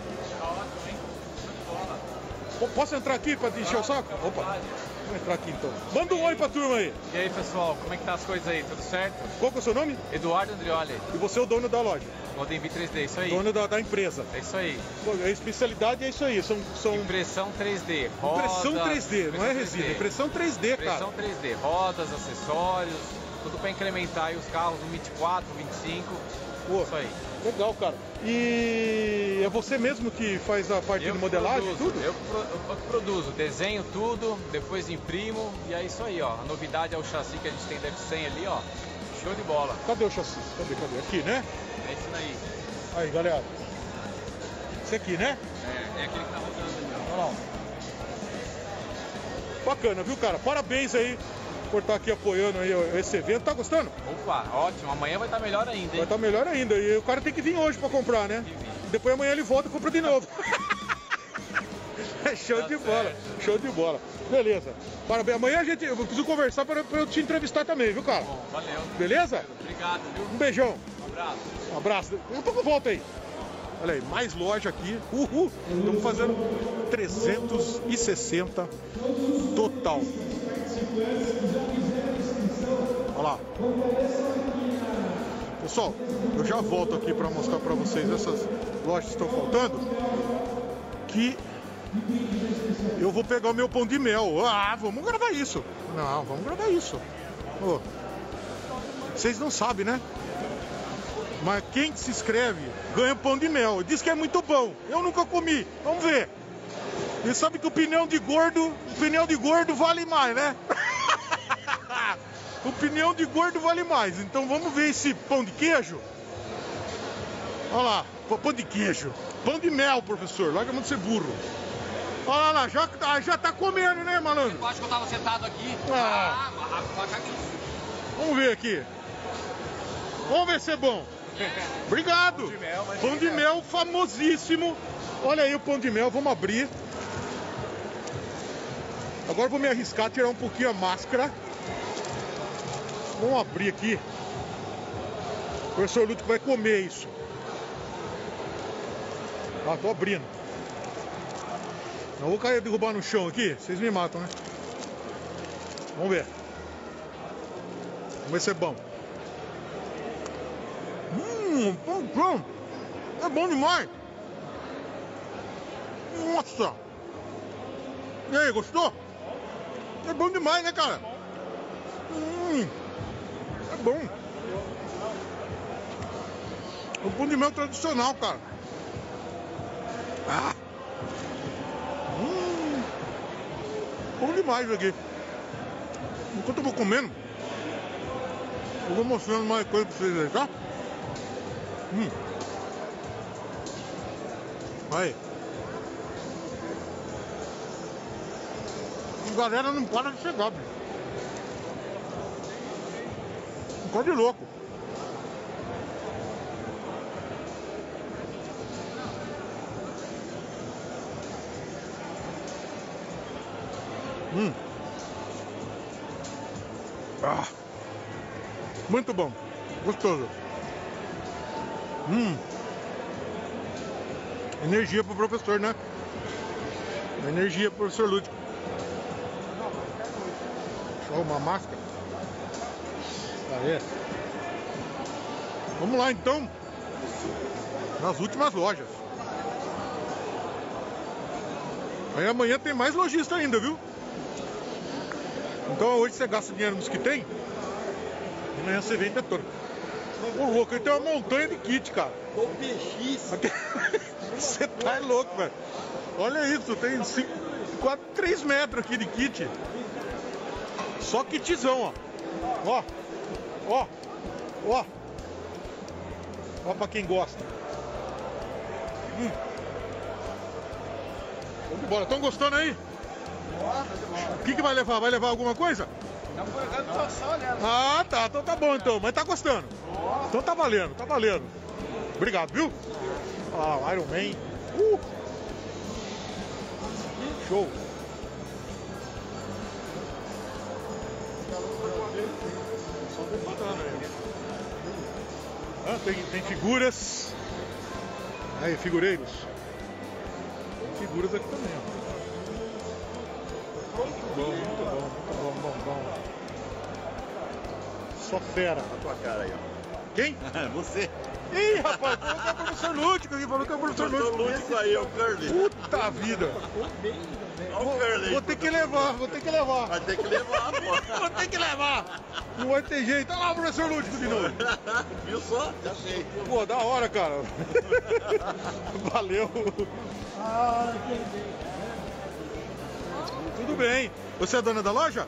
Posso entrar aqui pra encher o saco? Opa, vou entrar aqui então. Manda um oi pra turma aí. E aí, pessoal, como é que tá as coisas aí? Tudo certo? Qual que é o seu nome? Eduardo Andrioli. E você é o dono da loja? Golden V três D, isso aí. Dono da, da empresa. É isso aí. A especialidade é isso aí. São, são... Impressão três D. Rodas, impressão três D, não é resina. Impressão três D, cara. Impressão três D. Rodas, acessórios, tudo pra incrementar aí os carros no vinte e quatro, vinte e cinco. Pô, isso aí. Legal, cara. E é você mesmo que faz a parte eu de modelagem? Produzo, tudo? Eu, pro, eu produzo, desenho tudo, depois imprimo e é isso aí, ó. A novidade é o chassi que a gente tem da F cem ali, ó. Show de bola. Cadê o chassi? Cadê, cadê? Aqui, né? É isso aí. Aí, galera. Esse aqui, né? É, é aquele que tá rodando ali, ó. Olha lá. Bacana, viu, cara? Parabéns aí por estar aqui apoiando aí esse evento. Tá gostando? Opa, ótimo. Amanhã vai estar tá melhor ainda, hein? Vai estar tá melhor ainda. E o cara tem que vir hoje pra comprar, né? Depois amanhã ele volta e compra de novo. É show tá de certo. bola. Show de bola. Beleza. Parabéns. Amanhã a gente, eu preciso conversar para eu te entrevistar também, viu, cara? Bom, valeu. Beleza? Obrigado, viu? Um beijão. Um abraço. Um abraço. Daqui a pouco eu volto aí. Olha aí, mais loja aqui. Uhul. Estamos fazendo trezentos e sessenta total. Olha lá. Pessoal, eu já volto aqui para mostrar para vocês essas lojas que estão faltando. Que eu vou pegar o meu pão de mel. Ah, vamos gravar isso. Não, vamos gravar isso. Oh. Vocês não sabem, né? Mas quem se inscreve ganha pão de mel. Diz que é muito bom. Eu nunca comi. Vamos ver. E sabe que o pneu de gordo, o pneu de gordo vale mais, né? O pneu de gordo vale mais. Então vamos ver esse pão de queijo. Olha lá, pão de queijo. Pão de mel, professor. Larga a mão de ser burro. Olha lá, já, já tá comendo, né, malandro? Eu acho que eu tava sentado aqui. Ah, ah vamos ver aqui. Vamos ver se é bom. Obrigado. Pão de mel, pão de mel famosíssimo. Olha aí o pão de mel, vamos abrir. Agora vou me arriscar a tirar um pouquinho a máscara. Vamos abrir aqui. O professor Lúdico vai comer isso. Ah, tô abrindo. Não vou cair derrubar no chão aqui. Vocês me matam, né? Vamos ver. Vamos ver se é bom. Hum, pão, pão. É bom demais. Nossa. E aí, gostou? É bom demais, né, cara? Hum, é bom. O pão de mel tradicional, cara. Ah. Hum. Bom demais isso aqui. Enquanto eu vou comendo, eu vou mostrando mais coisa pra vocês aí, tá? Hum. Aí. A galera não para de chegar, bicho. Ficou de louco. Hum. Ah. Muito bom. Gostoso. Hum. Energia pro professor, né? Energia pro professor Lúdico. Só uma máscara. Aí. Vamos lá então. Nas últimas lojas. Aí amanhã tem mais lojista ainda, viu? Então hoje você gasta dinheiro nos que tem. Amanhã você vende a toda. Ô louco, ele tem uma montanha de kit, cara. Tô peixice. Você tá louco, velho. Olha isso, tem cinco, quatro, três metros aqui de kit. Só kitzão, ó. Ó. Ó. Ó. Ó pra quem gosta. Hum. Vamos embora. Estão gostando aí? O que, que vai levar? Vai levar alguma coisa? Tá pegando só só, né? Ah, tá. Então tá bom, então. Mas tá gostando. Então tá valendo, tá valendo. Obrigado, viu? Ah, Iron Man. Uh. Show. Ah, tem, tem figuras. Aí, figureiros. Tem figuras aqui também, ó. Muito bom, muito bom, muito bom, bom, bom. Só fera. A tua cara aí, ó. Quem? Você. Ih, rapaz, falou que é o professor Lúdico aqui, falou que é o professor Lúdico. Lúdico aí, é o Curly. Puta vida. Olha o Curly. Vou ter que levar, vou ter que levar. Vai ter que levar, pô. Vou ter que levar. Não vai ter jeito. Olha lá o professor Lúdico de novo. Viu só? Já sei. Pô, da hora, cara. Valeu. Tudo bem. Você é dona da loja?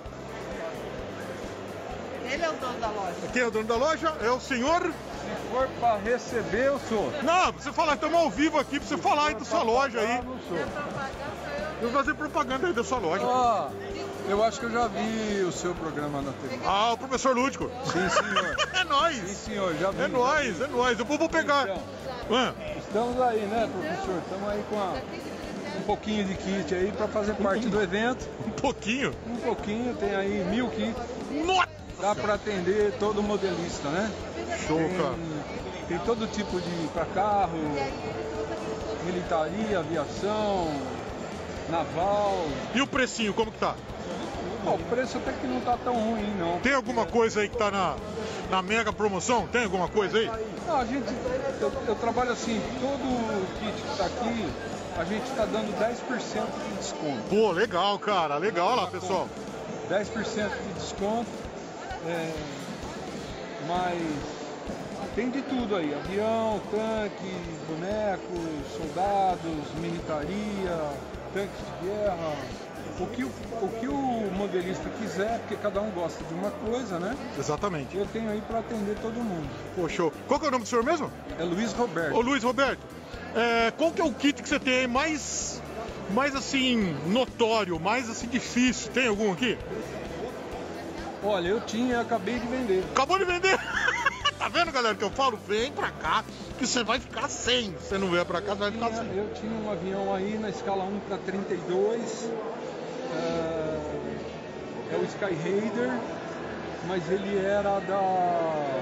Ele é o dono da loja. Quem é o dono da loja? É o senhor? Se for pra receber, eu sou. Não, você falar, estamos ao vivo aqui pra você falar aí da sua loja aí. Não sou. Eu vou fazer propaganda aí da sua loja. Ah, eu acho que eu já vi o seu programa na T V. Ah, o professor Lúdico. Sim, senhor. É nóis. Sim, senhor, já vi. É nóis, é nóis. Eu vou pegar. Então, ah. estamos aí, né, professor? Estamos aí com a, um pouquinho de kit aí para fazer parte do evento. Um pouquinho? Um pouquinho, tem aí mil kits. Nossa! Dá para atender todo modelista, né? Show, tem, cara. Tem todo tipo de para carro, militaria, aviação, naval. E o precinho, como que tá? Bom, o preço até que não tá tão ruim, não. Tem alguma coisa aí que tá na, na mega promoção? Tem alguma coisa aí? Não, a gente, eu, eu trabalho assim, todo kit que tá aqui, a gente tá dando dez por cento de desconto. Pô, legal, cara, legal. Olha lá, pessoal. dez por cento de desconto, é, mas tem de tudo aí, avião, tanque, bonecos, soldados, militaria, tanques de guerra. O que o, o que o modelista quiser, porque cada um gosta de uma coisa, né? Exatamente. Eu tenho aí para atender todo mundo. Pô, show. Qual que é o nome do senhor mesmo? É Luiz Roberto. Ô, Luiz Roberto, é, qual que é o kit que você tem aí mais, mais assim, notório, mais assim, difícil? Tem algum aqui? Olha, eu tinha, acabei de vender. Acabou de vender? Tá vendo, galera, que eu falo? Vem pra cá, que você vai ficar sem. Se você não vier pra cá, você vai ficar sem. Eu tinha um avião aí na escala um para trinta e dois. Uh, é o Sky Raider, mas ele era da...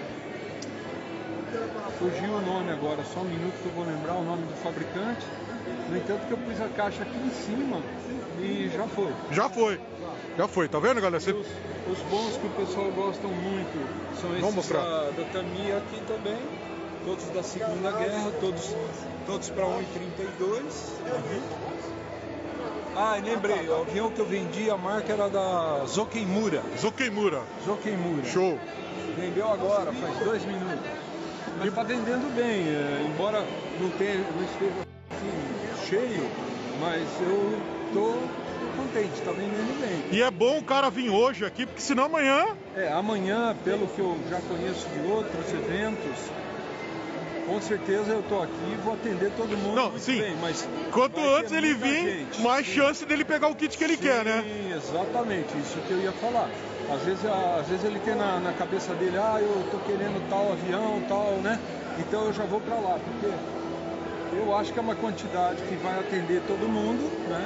Fugiu o nome agora, só um minuto que eu vou lembrar o nome do fabricante. No entanto que eu pus a caixa aqui em cima e já foi. Já foi, já foi, tá vendo, galera? Você... Os, os bons que o pessoal gosta muito são esses da, da Tamiya aqui também, todos da Segunda Guerra, todos, todos para um e trinta e dois. Ah, lembrei, o avião que eu vendi, a marca era da Zokimura. Zokimura. Zokimura. Show. Vendeu agora, faz dois minutos. Mas está vendendo bem, é, embora não, tenha, não esteja assim, cheio, mas eu tô contente, está vendendo bem. E é bom o cara vir hoje aqui, porque senão amanhã... É, amanhã, pelo que eu já conheço de outros eventos, com certeza eu tô aqui e vou atender todo mundo. Não, muito sim. Bem, mas quanto antes ele vir, gente. mais Sim. chance dele pegar o kit que ele Sim, quer, né? Exatamente, isso que eu ia falar. Às vezes, às vezes ele tem na, na cabeça dele, ah, eu tô querendo tal avião, tal, né? Então eu já vou para lá, porque eu acho que é uma quantidade que vai atender todo mundo, né?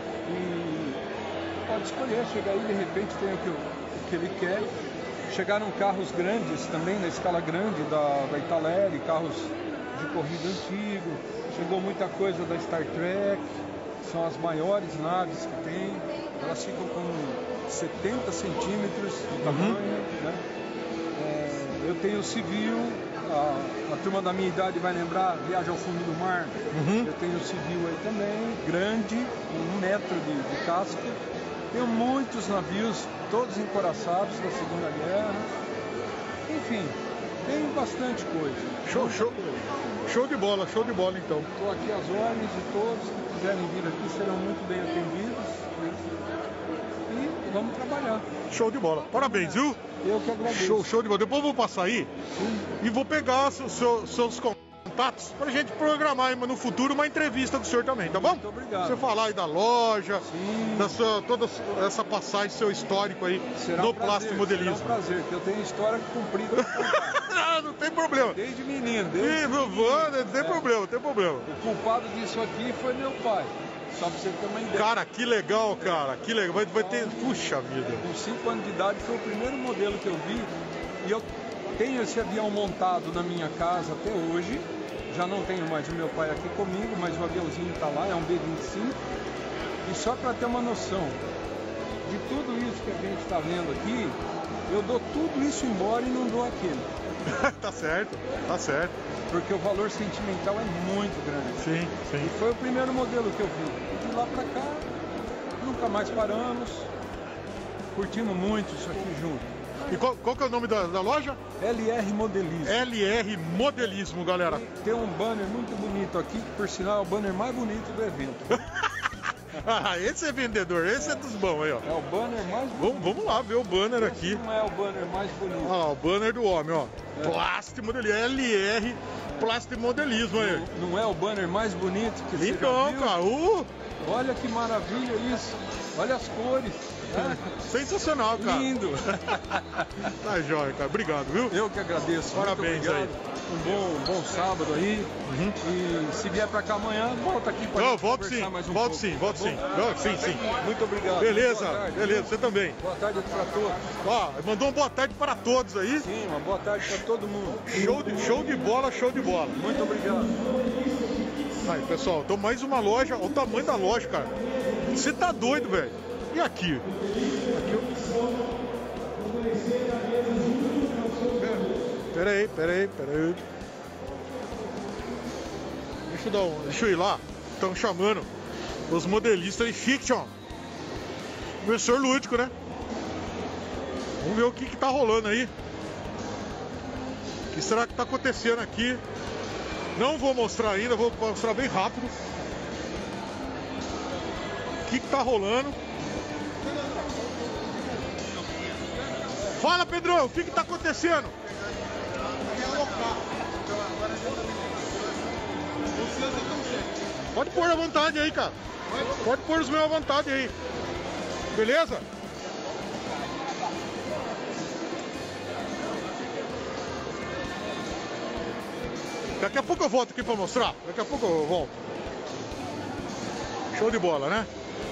E pode escolher, chega aí, de repente tem o que, o que ele quer. Chegaram carros grandes também, na escala grande da, da Italeri, carros de corrida antigo. Chegou muita coisa da Star Trek, são as maiores naves que tem. Elas ficam com setenta centímetros de tamanho, uhum. né? É, eu tenho civil, a, a turma da minha idade vai lembrar, Viagem ao Fundo do Mar. Uhum. Eu tenho civil aí também, grande, com um metro de, de casco. Tenho muitos navios, todos encoraçados da Segunda Guerra. Enfim, tem bastante coisa. Show, show. Coisa. Show de bola, show de bola então. Estou aqui às ordens e todos que quiserem vir aqui serão muito bem atendidos. Né? E vamos trabalhar. Show de bola. Parabéns, viu? Eu que agradeço. Show, show de bola. Depois eu vou passar aí Sim. e vou pegar seus, seus contatos contatos pra gente programar aí no futuro uma entrevista com o senhor também, tá bom? Muito obrigado. Você falar aí da loja, Sim. da sua, toda essa passagem, seu histórico aí Será no um prazer, plástico modelismo. Será um prazer, porque eu tenho história comprida pra contar. Não, não tem problema. Desde menino, desde Sim, não vou, não tem é. problema, não tem problema. O culpado disso aqui foi meu pai. Só pra você ter uma ideia. Cara, que legal, cara. Que legal. Vai, vai ter. Puxa vida. Com cinco anos de idade foi o primeiro modelo que eu vi. E eu tenho esse avião montado na minha casa até hoje. Já não tenho mais o meu pai aqui comigo, mas o aviãozinho está lá, é um B vinte e cinco. E só para ter uma noção de tudo isso que a gente está vendo aqui, eu dou tudo isso embora e não dou aquele. Tá certo, tá certo. Porque o valor sentimental é muito grande. Sim, sim. E foi o primeiro modelo que eu vi. E de lá para cá, nunca mais paramos. Curtimos muito isso aqui junto. E qual, qual que é o nome da, da loja? L R Modelismo. L R Modelismo, galera. Tem um banner muito bonito aqui, que por sinal é o banner mais bonito do evento. Ah, esse é vendedor, esse é dos bons aí, ó. É o banner mais bonito. Vamos, vamos lá ver o banner esse aqui. não é o banner mais bonito. Olha lá, o banner do homem, ó. É. Plástico Modelismo, L R Plástico Modelismo aí. Não, não é o banner mais bonito que você Então, já viu? cara, uh! Olha que maravilha isso. Olha as cores. É. Sensacional, cara. Lindo. Tá jóia, cara. Obrigado, viu? Eu que agradeço. Parabéns Muito aí. Um bom, um bom sábado aí. Uhum. E se vier pra cá amanhã, volta aqui pra Não, gente volto conversar sim, mais um volto pouco. sim, volto Tá sim. bom? Não, sim, sim. Muito obrigado. Beleza, Boa tarde, beleza, viu? você também. Boa tarde pra todos. Ó, mandou uma boa tarde para todos aí. Sim, uma boa tarde pra todo mundo. Show de, show de bola, show de bola. Muito obrigado. Aí, pessoal, então mais uma loja. Olha o tamanho da loja, cara. Você tá doido, velho. E aqui? Aqui eu... Pera aí, pera aí, pera aí. Deixa eu dar um... Deixa eu ir lá. Estão chamando os modelistas de fiction. Professor lúdico, né? Vamos ver o que que tá rolando aí. O que será que tá acontecendo aqui? Não vou mostrar ainda, vou mostrar bem rápido. O que que tá rolando? Fala, Pedrão, o que que tá acontecendo? Pode pôr à vontade aí, cara. Pode pôr os meus à vontade aí. Beleza? Daqui a pouco eu volto aqui pra mostrar. Daqui a pouco eu volto. Show de bola, né?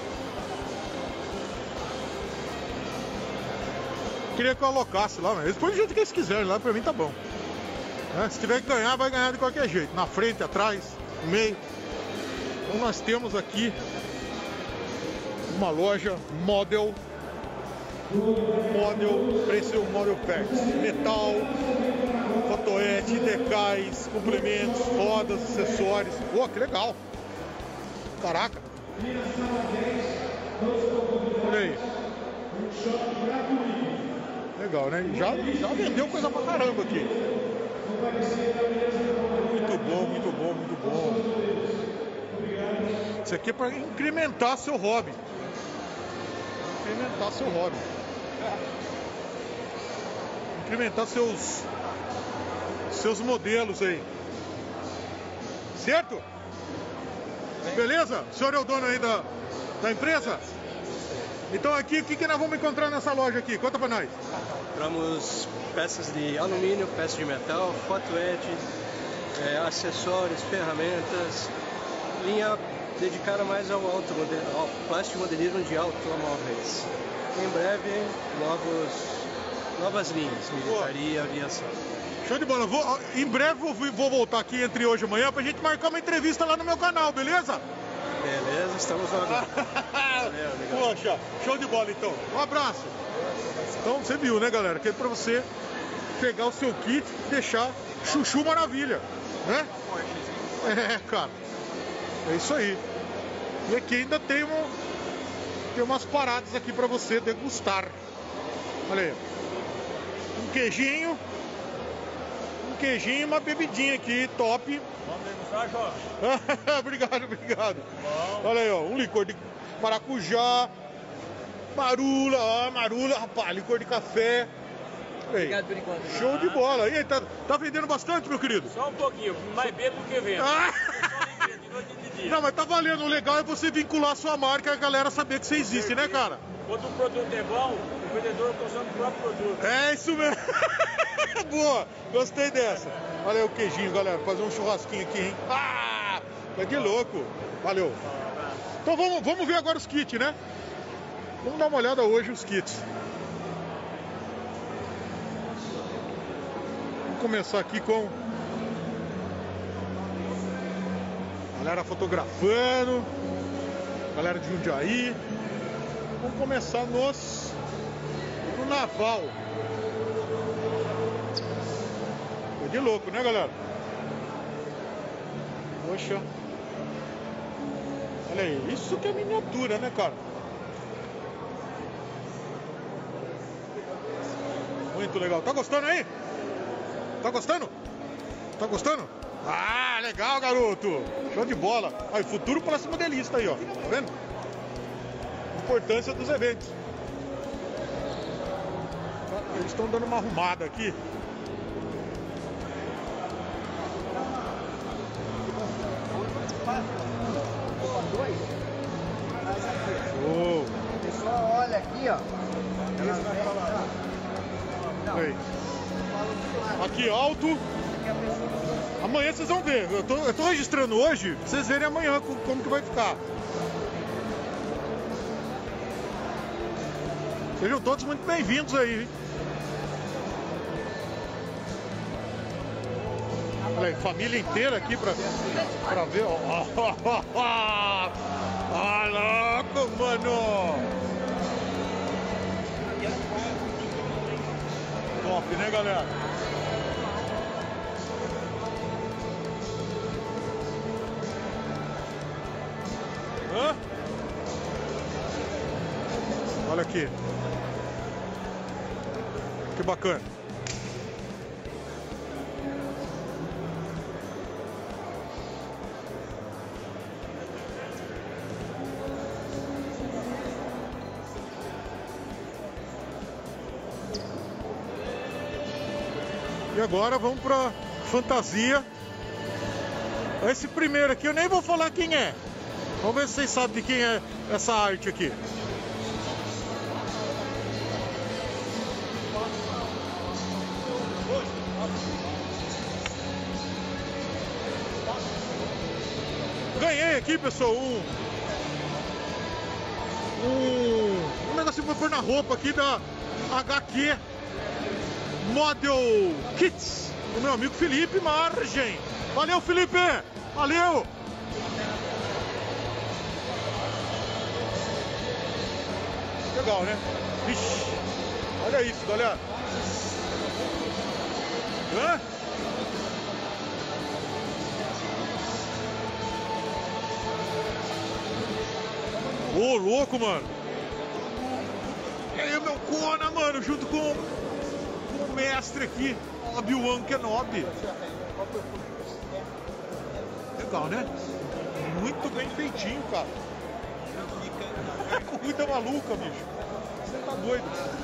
Queria que eu alocasse lá, mas eles põem do jeito que eles quiserem lá, pra mim tá bom. É, se tiver que ganhar, vai ganhar de qualquer jeito. Na frente, atrás, no meio. Então nós temos aqui uma loja Model. Model, preço Model Packs. Metal, fotoete, decais, complementos, rodas, acessórios. Pô, que legal. Caraca. Olha aí. Legal, né? Já, já vendeu coisa pra caramba aqui. Muito bom, muito bom, muito bom. Isso aqui é para incrementar seu hobby. Incrementar seu hobby. Incrementar seus seus modelos aí. Certo? Beleza? O senhor é o dono aí da, da empresa? Então aqui, o que, que nós vamos encontrar nessa loja aqui? Conta pra nós. Compramos peças de alumínio, peças de metal, fotoete, é, acessórios, ferramentas, linha dedicada mais ao, alto modelo, ao plástico modelismo de automóveis. Em breve, novos, novas linhas, militaria e aviação. Show de bola. Vou, em breve vou, vou voltar aqui entre hoje e amanhã pra gente marcar uma entrevista lá no meu canal, beleza? Beleza, estamos lá. Poxa, show de bola então. Um abraço. Então você viu, né, galera? Que é pra você pegar o seu kit e deixar chuchu maravilha, né? É, cara. É isso aí. E aqui ainda tem, um, tem umas paradas aqui pra você degustar. Olha aí. Um queijinho. Um queijinho e uma bebidinha aqui, top. Vamos degustar, Jorge? Obrigado, obrigado. Olha aí, ó, um licor de maracujá, marula, ó, marula, rapaz, licor de café. Obrigado por enquanto. Show de bola. E aí, tá, tá vendendo bastante, meu querido? Só um pouquinho, mais bebo do que vendo. Ah. Não, mas tá valendo. O legal é você vincular a sua marca e a galera saber que você existe, né, cara? Quando o produto é bom, o vendedor está usando o próprio produto. É isso mesmo. Boa, gostei dessa. Olha aí o queijinho, galera. Fazer um churrasquinho aqui, hein? Ah, é de louco. Valeu. Então vamos, vamos ver agora os kits, né? Vamos dar uma olhada hoje os kits. Vamos começar aqui com galera fotografando, galera de Jundiaí. Vamos começar nos no naval. É de louco, né, galera? Poxa. Olha aí, isso que é miniatura, né, cara? Muito legal. Tá gostando aí? Tá gostando? Tá gostando? Ah, legal, garoto. Show de bola. Aí, futuro próximo modelista aí, ó. Tá vendo? Importância dos eventos. Eles estão dando uma arrumada aqui. Show. A pessoa olha aqui, ó. Aí. Aqui alto. Amanhã vocês vão ver. Eu tô, eu tô registrando hoje pra vocês verem amanhã como, como que vai ficar. Sejam todos muito bem-vindos aí, hein? Olha aí, família inteira aqui pra, pra ver. Ah, louco, mano! Top, né, galera? Hã? Olha aqui. Que bacana. E agora vamos pra fantasia. Esse primeiro aqui eu nem vou falar quem é. Vamos ver se vocês sabem de quem é essa arte aqui. Ganhei aqui, pessoal, um um, um negocinho pra pôr na roupa aqui da H Q Model Kits, do meu amigo Felipe Margem. Valeu, Felipe! Valeu! Legal, né? Ixi, olha isso, galera. Hã? Ô, oh, louco, mano. E aí, o meu Kona, mano, junto com, com o mestre aqui, Obi-Wan Kenobi. Legal, né? Muito bem feitinho, cara. Corrida maluca, bicho. Você tá doido.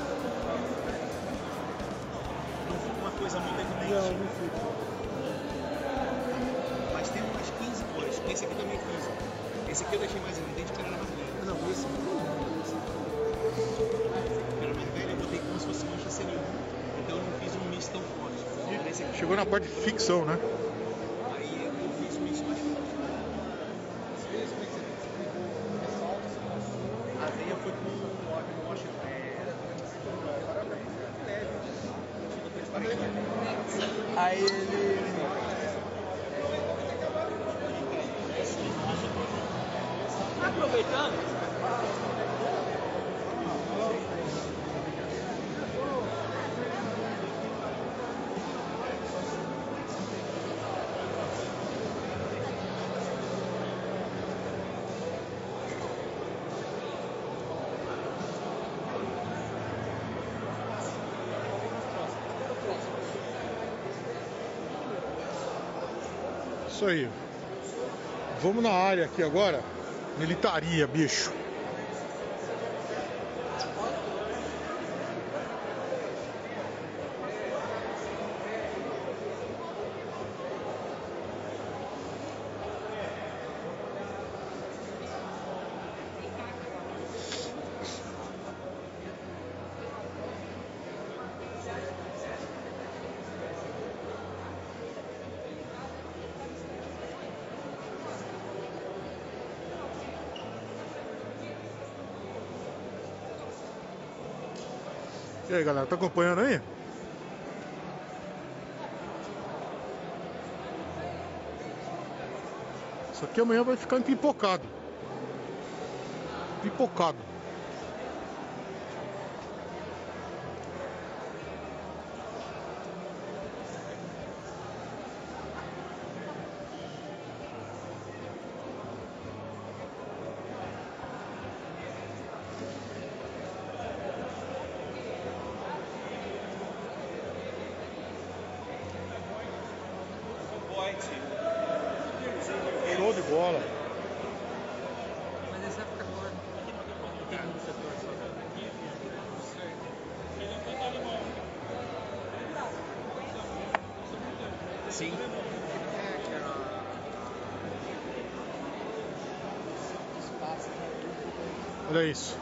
Não fica uma coisa muito evidente. Não, não fica. Mas tem umas quinze cores. Esse aqui também quinze. Esse aqui eu deixei mais evidente porque era na vermelha. Não, esse aqui não. Era mais velho, eu botei como se fosse mancha senil. Então eu não fiz um mix tão forte. Esse aqui chegou na parte de ficção, né? Aí eu fiz um mix mais forte. A veia foi com o wash leve. Aí ele... Tá aproveitando? Isso aí. Vamos na área aqui agora. Militaria, bicho. E aí, galera, tá acompanhando aí? Isso aqui amanhã vai ficar empipocado. Pipocado. Show de bola. Mas essa época agora. Aqui no setor só. Sim. Olha isso.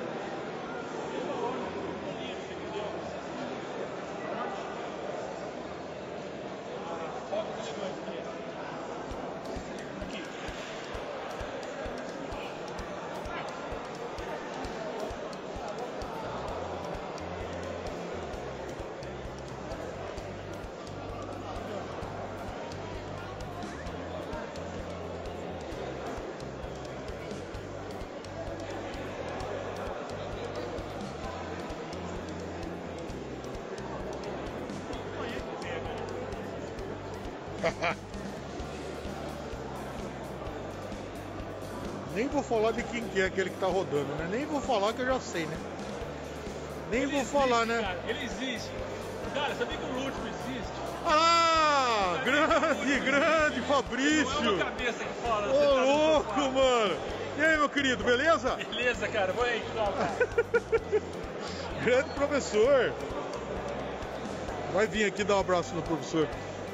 Nem vou falar de quem que é aquele que tá rodando, né? Nem vou falar que eu já sei, né? Nem Ele vou existe, falar, né? Cara, ele existe. Cara, sabia que o último existe? Ah, grande, grande Fabrício! Não é uma cabeça que fala. Ô, Tá louco, mano! E aí, meu querido, beleza? Beleza, cara. Vou aí, tchau, cara. Grande professor! Vai vir aqui dar um abraço no professor.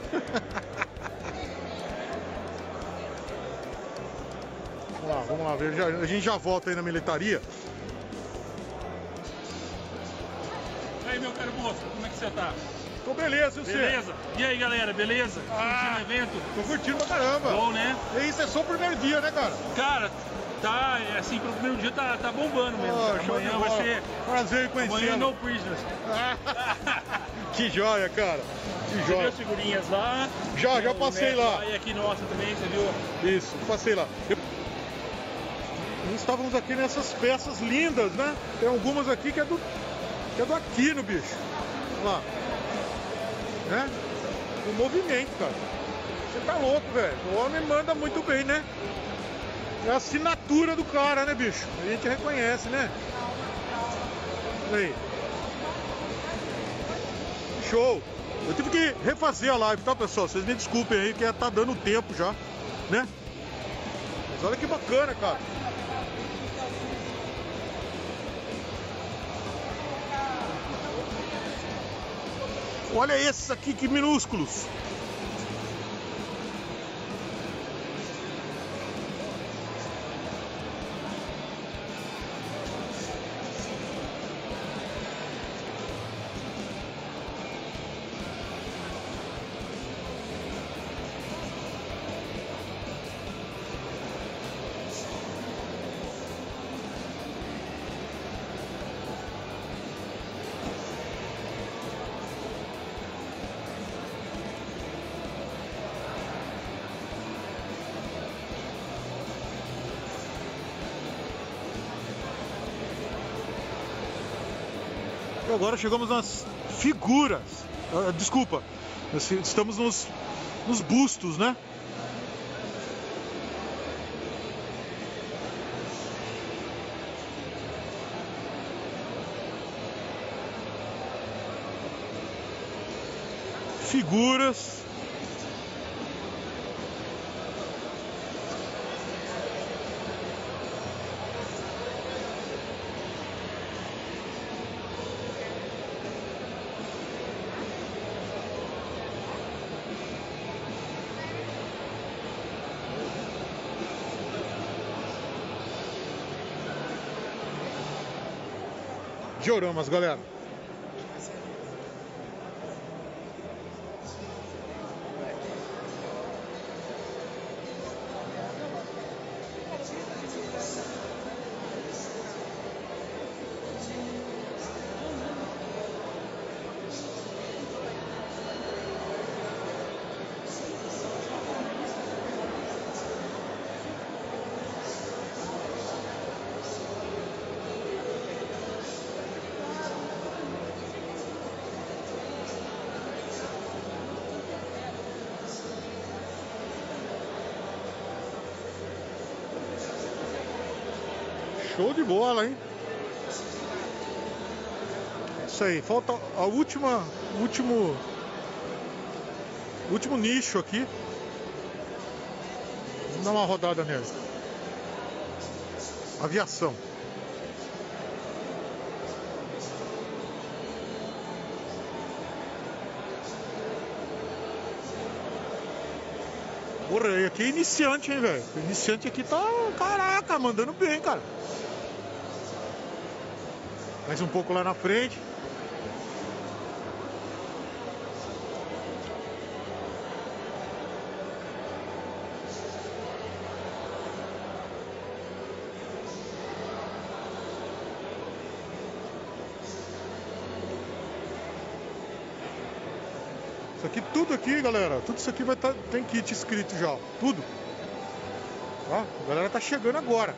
Vamos lá, vamos lá ver. Já, a gente já volta aí na militaria. E aí, meu caro moço, como é que você tá? Tô beleza, e você? Beleza? E aí, galera, beleza? Ah, curtindo o evento? Tô curtindo pra caramba. Bom, né? E isso é só o primeiro dia, né, cara? Cara, tá, é assim, pro primeiro dia tá, tá bombando mesmo. Oh, Cara. Amanhã vai ser... Prazer em conhecê-lo. Amanhã no prisoners. Que joia, cara. Que Você joia. viu as figurinhas lá? Já, Tem já o passei Neto lá. E aqui nossa também, você viu? Isso, passei lá. Eu... Estávamos aqui nessas peças lindas, né? Tem algumas aqui que é do, que é do Aquino, bicho. Olha lá. Né? O movimento, cara. Você tá louco, velho. O homem manda muito bem, né? É a assinatura do cara, né, bicho? A gente reconhece, né? Olha aí. Show. Eu tive que refazer a live, tá, pessoal? Vocês me desculpem aí, que tá dando tempo já, né? Mas olha que bacana, cara. Olha esses aqui, que minúsculos. E agora chegamos nas figuras. Uh, desculpa, estamos nos, nos bustos, né? Figuras. Dioramas, galera. Show de bola, hein? Isso aí, falta a última, último, último nicho aqui. Vamos dar uma rodada nele. Aviação. Porra, e aqui é iniciante, hein, velho? Iniciante aqui tá, caraca, mandando bem, cara. Mais um pouco lá na frente. Isso aqui, tudo aqui, galera, tudo isso aqui vai tá, tem kit escrito já, ó, tudo. Tá? A galera tá chegando agora.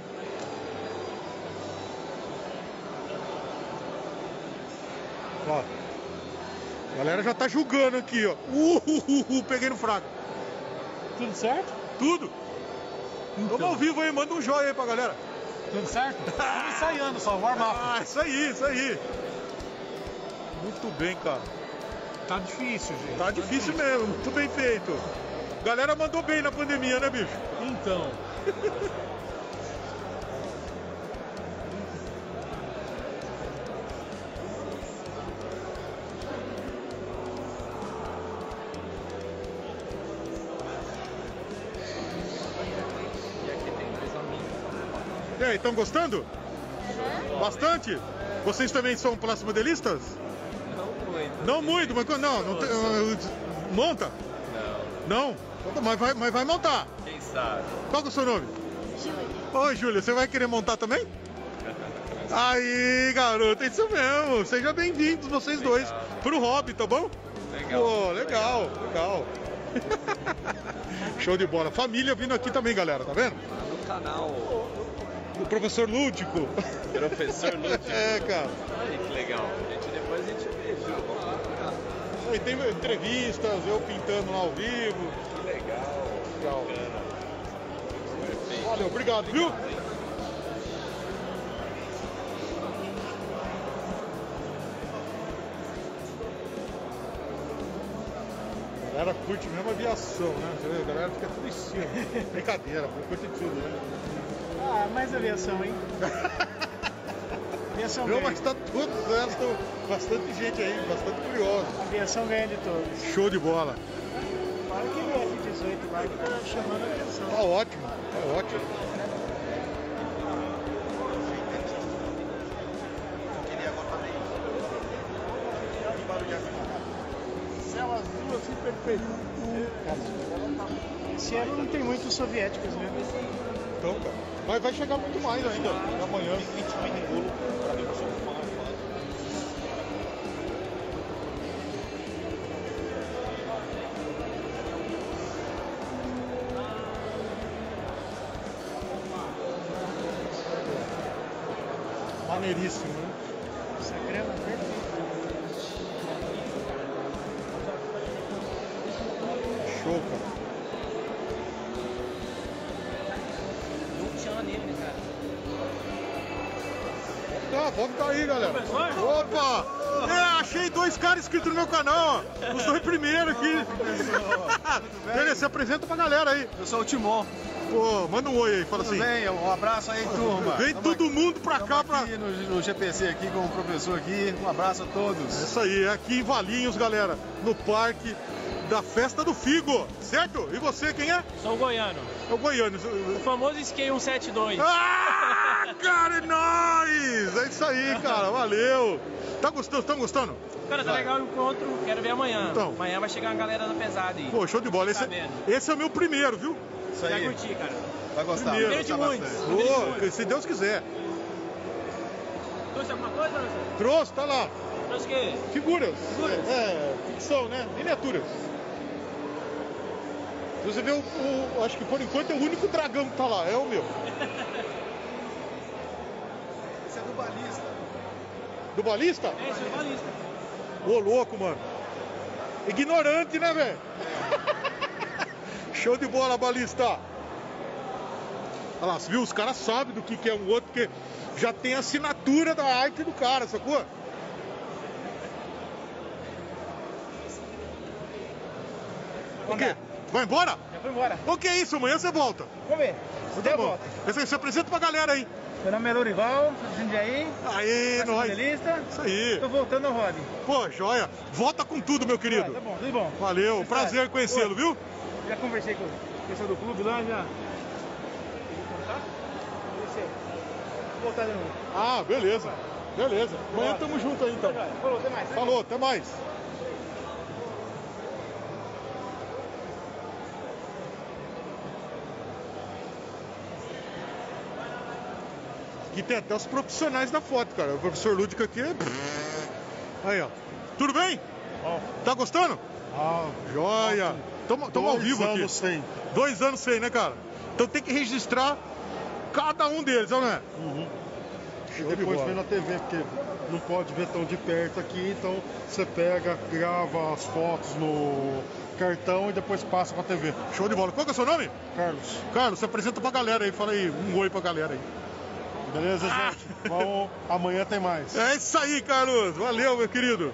Ó, a galera já tá julgando aqui, ó. Uh, uh, uh, uh, peguei no fraco. Tudo certo? Tudo. Então. Tamo ao vivo aí, manda um joinha aí pra galera. Tudo certo? Estamos ensaiando só, warm-up. Ah, isso aí, isso aí. Muito bem, cara. Tá difícil, gente. Tá, tá difícil, difícil mesmo, muito bem feito. Galera mandou bem na pandemia, né, bicho? Então. E aí, estão gostando? Uhum. Bastante? Vocês também são plasmodelistas? Não muito, mas não, não tem, uh, monta? Não. Não? Mas vai, mas vai montar. Quem sabe? Qual que é o seu nome? Júlia. Oi, Júlia, você vai querer montar também? Aí, garoto, é isso mesmo. Sejam bem-vindos, vocês legal. dois, pro hobby, tá bom? Legal. Pô, legal, legal. legal. Show de bola. Família vindo aqui também, galera, tá vendo? No canal. O professor Lúdico. Professor Lúdico? É, cara. Ai, que legal. Gente, depois a gente vê, viu? E tem entrevistas, eu pintando lá ao vivo. Que legal. Legal. Perfeito. Valeu, obrigado, viu? A galera curte mesmo a aviação, né? Você vê, a galera fica tudo em cima. Brincadeira, curte tudo, né? Ah, mais aviação, hein? Aviação Não, ganha. mas tá tudo certo, bastante gente aí, bastante curiosa. Aviação ganha de todos. Show de bola. Fala aquele F dezoito lá que tá chamando a atenção. Tá ótimo, tá ótimo. Céu azul assim perfeito. Esse ano não tem muitos soviéticos, né? Então, cara. Mas vai chegar muito mais ainda, amanhã. Maneiríssimo, né? Essa grama é perfeita. Show, cara. Tá, pode ficar aí, galera. Opa! É, achei dois caras inscritos no meu canal, ó. Os dois primeiros aqui. Beleza, se apresenta pra galera aí. Eu sou o Timon. Pô, manda um oi aí, fala Tudo assim. bem, um abraço aí, turma. Vem tamo todo aqui, mundo pra cá. Pra... aqui no, no G P C aqui com o professor aqui. Um abraço a todos. Isso aí, é aqui em Valinhos, galera, no parque da Festa do Figo, certo? E você, quem é? Sou o goiano. É o goiano. O famoso Skate cento e setenta e dois. Ah, cara, é nóis! É isso aí, cara, valeu. Tá gostando? Estão gostando? Cara, tá vai. legal o encontro, quero ver amanhã. Então. Amanhã vai chegar uma galera da pesada aí. Pô, show de bola. Esse, esse é o meu primeiro, viu? Isso aí. Vai curtir, cara. Vai gostar. Primeiro, Primeiro de muitos. Pô, se Deus quiser. Trouxe alguma coisa, professor? Trouxe, tá lá. Trouxe o quê? Figuras. Figuras? É, ficção, né? Miniaturas. Você vê o, o. Acho que por enquanto é o único dragão que tá lá, é o meu. Esse é do balista. Do balista? É, esse é do balista. Ô, louco, mano. Ignorante, né, velho? Show de bola, balista. Olha lá, você viu? Os caras sabem do que, que é um outro, porque já tem a assinatura da arte do cara, sacou? O quê? Vai embora? Já foi embora. O que é isso? Amanhã você volta. Vamos ver. Se der, bom. volta. Você se apresenta pra galera aí. Meu nome é Lourival, sou de Jundiaí. Aí, nós. Isso aí. Tô voltando ao hobby. Pô, joia. Volta com tudo, meu querido. Ah, tá bom, tudo bom. Valeu, Você prazer sabe. conhecê-lo, viu? Já conversei com o pessoal do clube lá, já. Vou voltar de novo. Ah, beleza. Beleza. Amanhã tamo junto aí, então. Falou, até mais. Falou, até mais. Aqui tem até os profissionais da foto, cara. O professor Lúdico aqui é... Aí, ó. Tudo bem? Ó. Tá gostando? Ah, joia. Tamo, tamo ao vivo aqui. Dois anos sem. Dois anos sem, né, cara? Então tem que registrar cada um deles, não é? Uhum. E Show de depois bola. vê na T V, porque não pode ver tão de perto aqui, então você pega, grava as fotos no cartão e depois passa pra T V. Show de bola. Qual que é o seu nome? Carlos. Carlos, se apresenta pra galera aí, fala aí um oi pra galera aí. Beleza, gente? Vamos, amanhã tem mais. É isso aí, Carlos. Valeu, meu querido.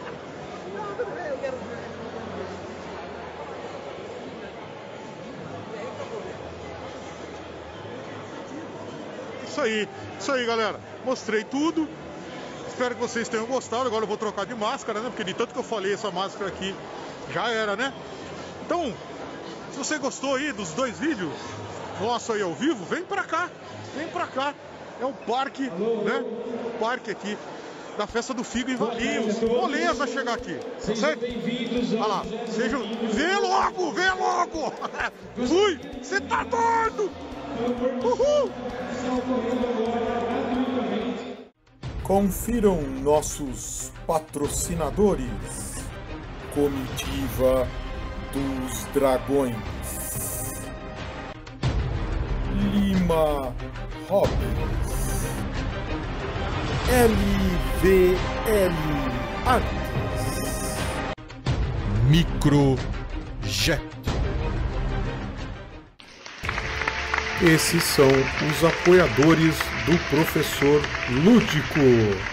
Isso aí, isso aí, galera. Mostrei tudo. Espero que vocês tenham gostado. Agora eu vou trocar de máscara, né? Porque de tanto que eu falei, essa máscara aqui já era, né? Então, se você gostou aí dos dois vídeos nosso aí ao vivo, vem pra cá. Vem pra cá. É um parque, né? Um parque aqui da festa do Figo em Valinhos. Moleza chegar aqui, tá certo? Olha lá, sejam... Vê logo, vê logo! Fui! Você tá doido! Uhul! Confiram nossos patrocinadores. Comitiva dos Dragões. Lima Hobbies. L V L Artes. Microjet. Esses são os apoiadores do Professor Lúdico.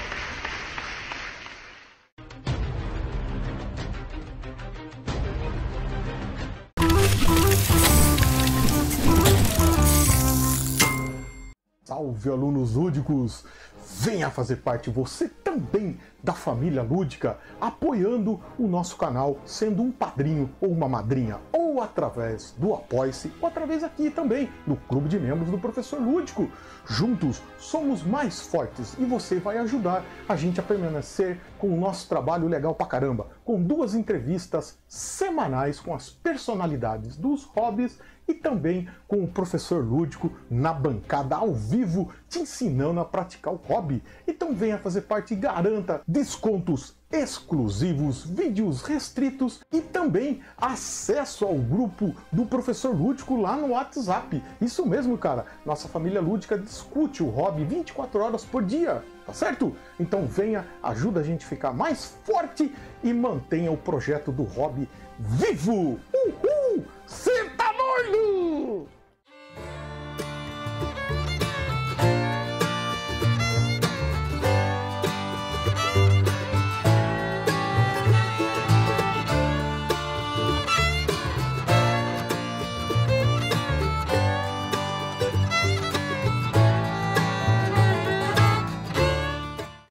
Salve, alunos lúdicos! Venha fazer parte você também da família lúdica, apoiando o nosso canal, sendo um padrinho ou uma madrinha, ou através do Apoie-se, ou através aqui também, do Clube de Membros do Professor Lúdico. Juntos somos mais fortes e você vai ajudar a gente a permanecer com o nosso trabalho legal pra caramba, com duas entrevistas semanais com as personalidades dos hobbies e também com o Professor Lúdico na bancada ao vivo, te ensinando a praticar o hobby. Então venha fazer parte e garanta descontos exclusivos, vídeos restritos e também acesso ao grupo do Professor Lúdico lá no WhatsApp. Isso mesmo, cara. Nossa família lúdica discute o hobby vinte e quatro horas por dia, tá certo? Então venha, ajuda a gente a ficar mais forte e mantenha o projeto do hobby vivo. Uhul! Sim!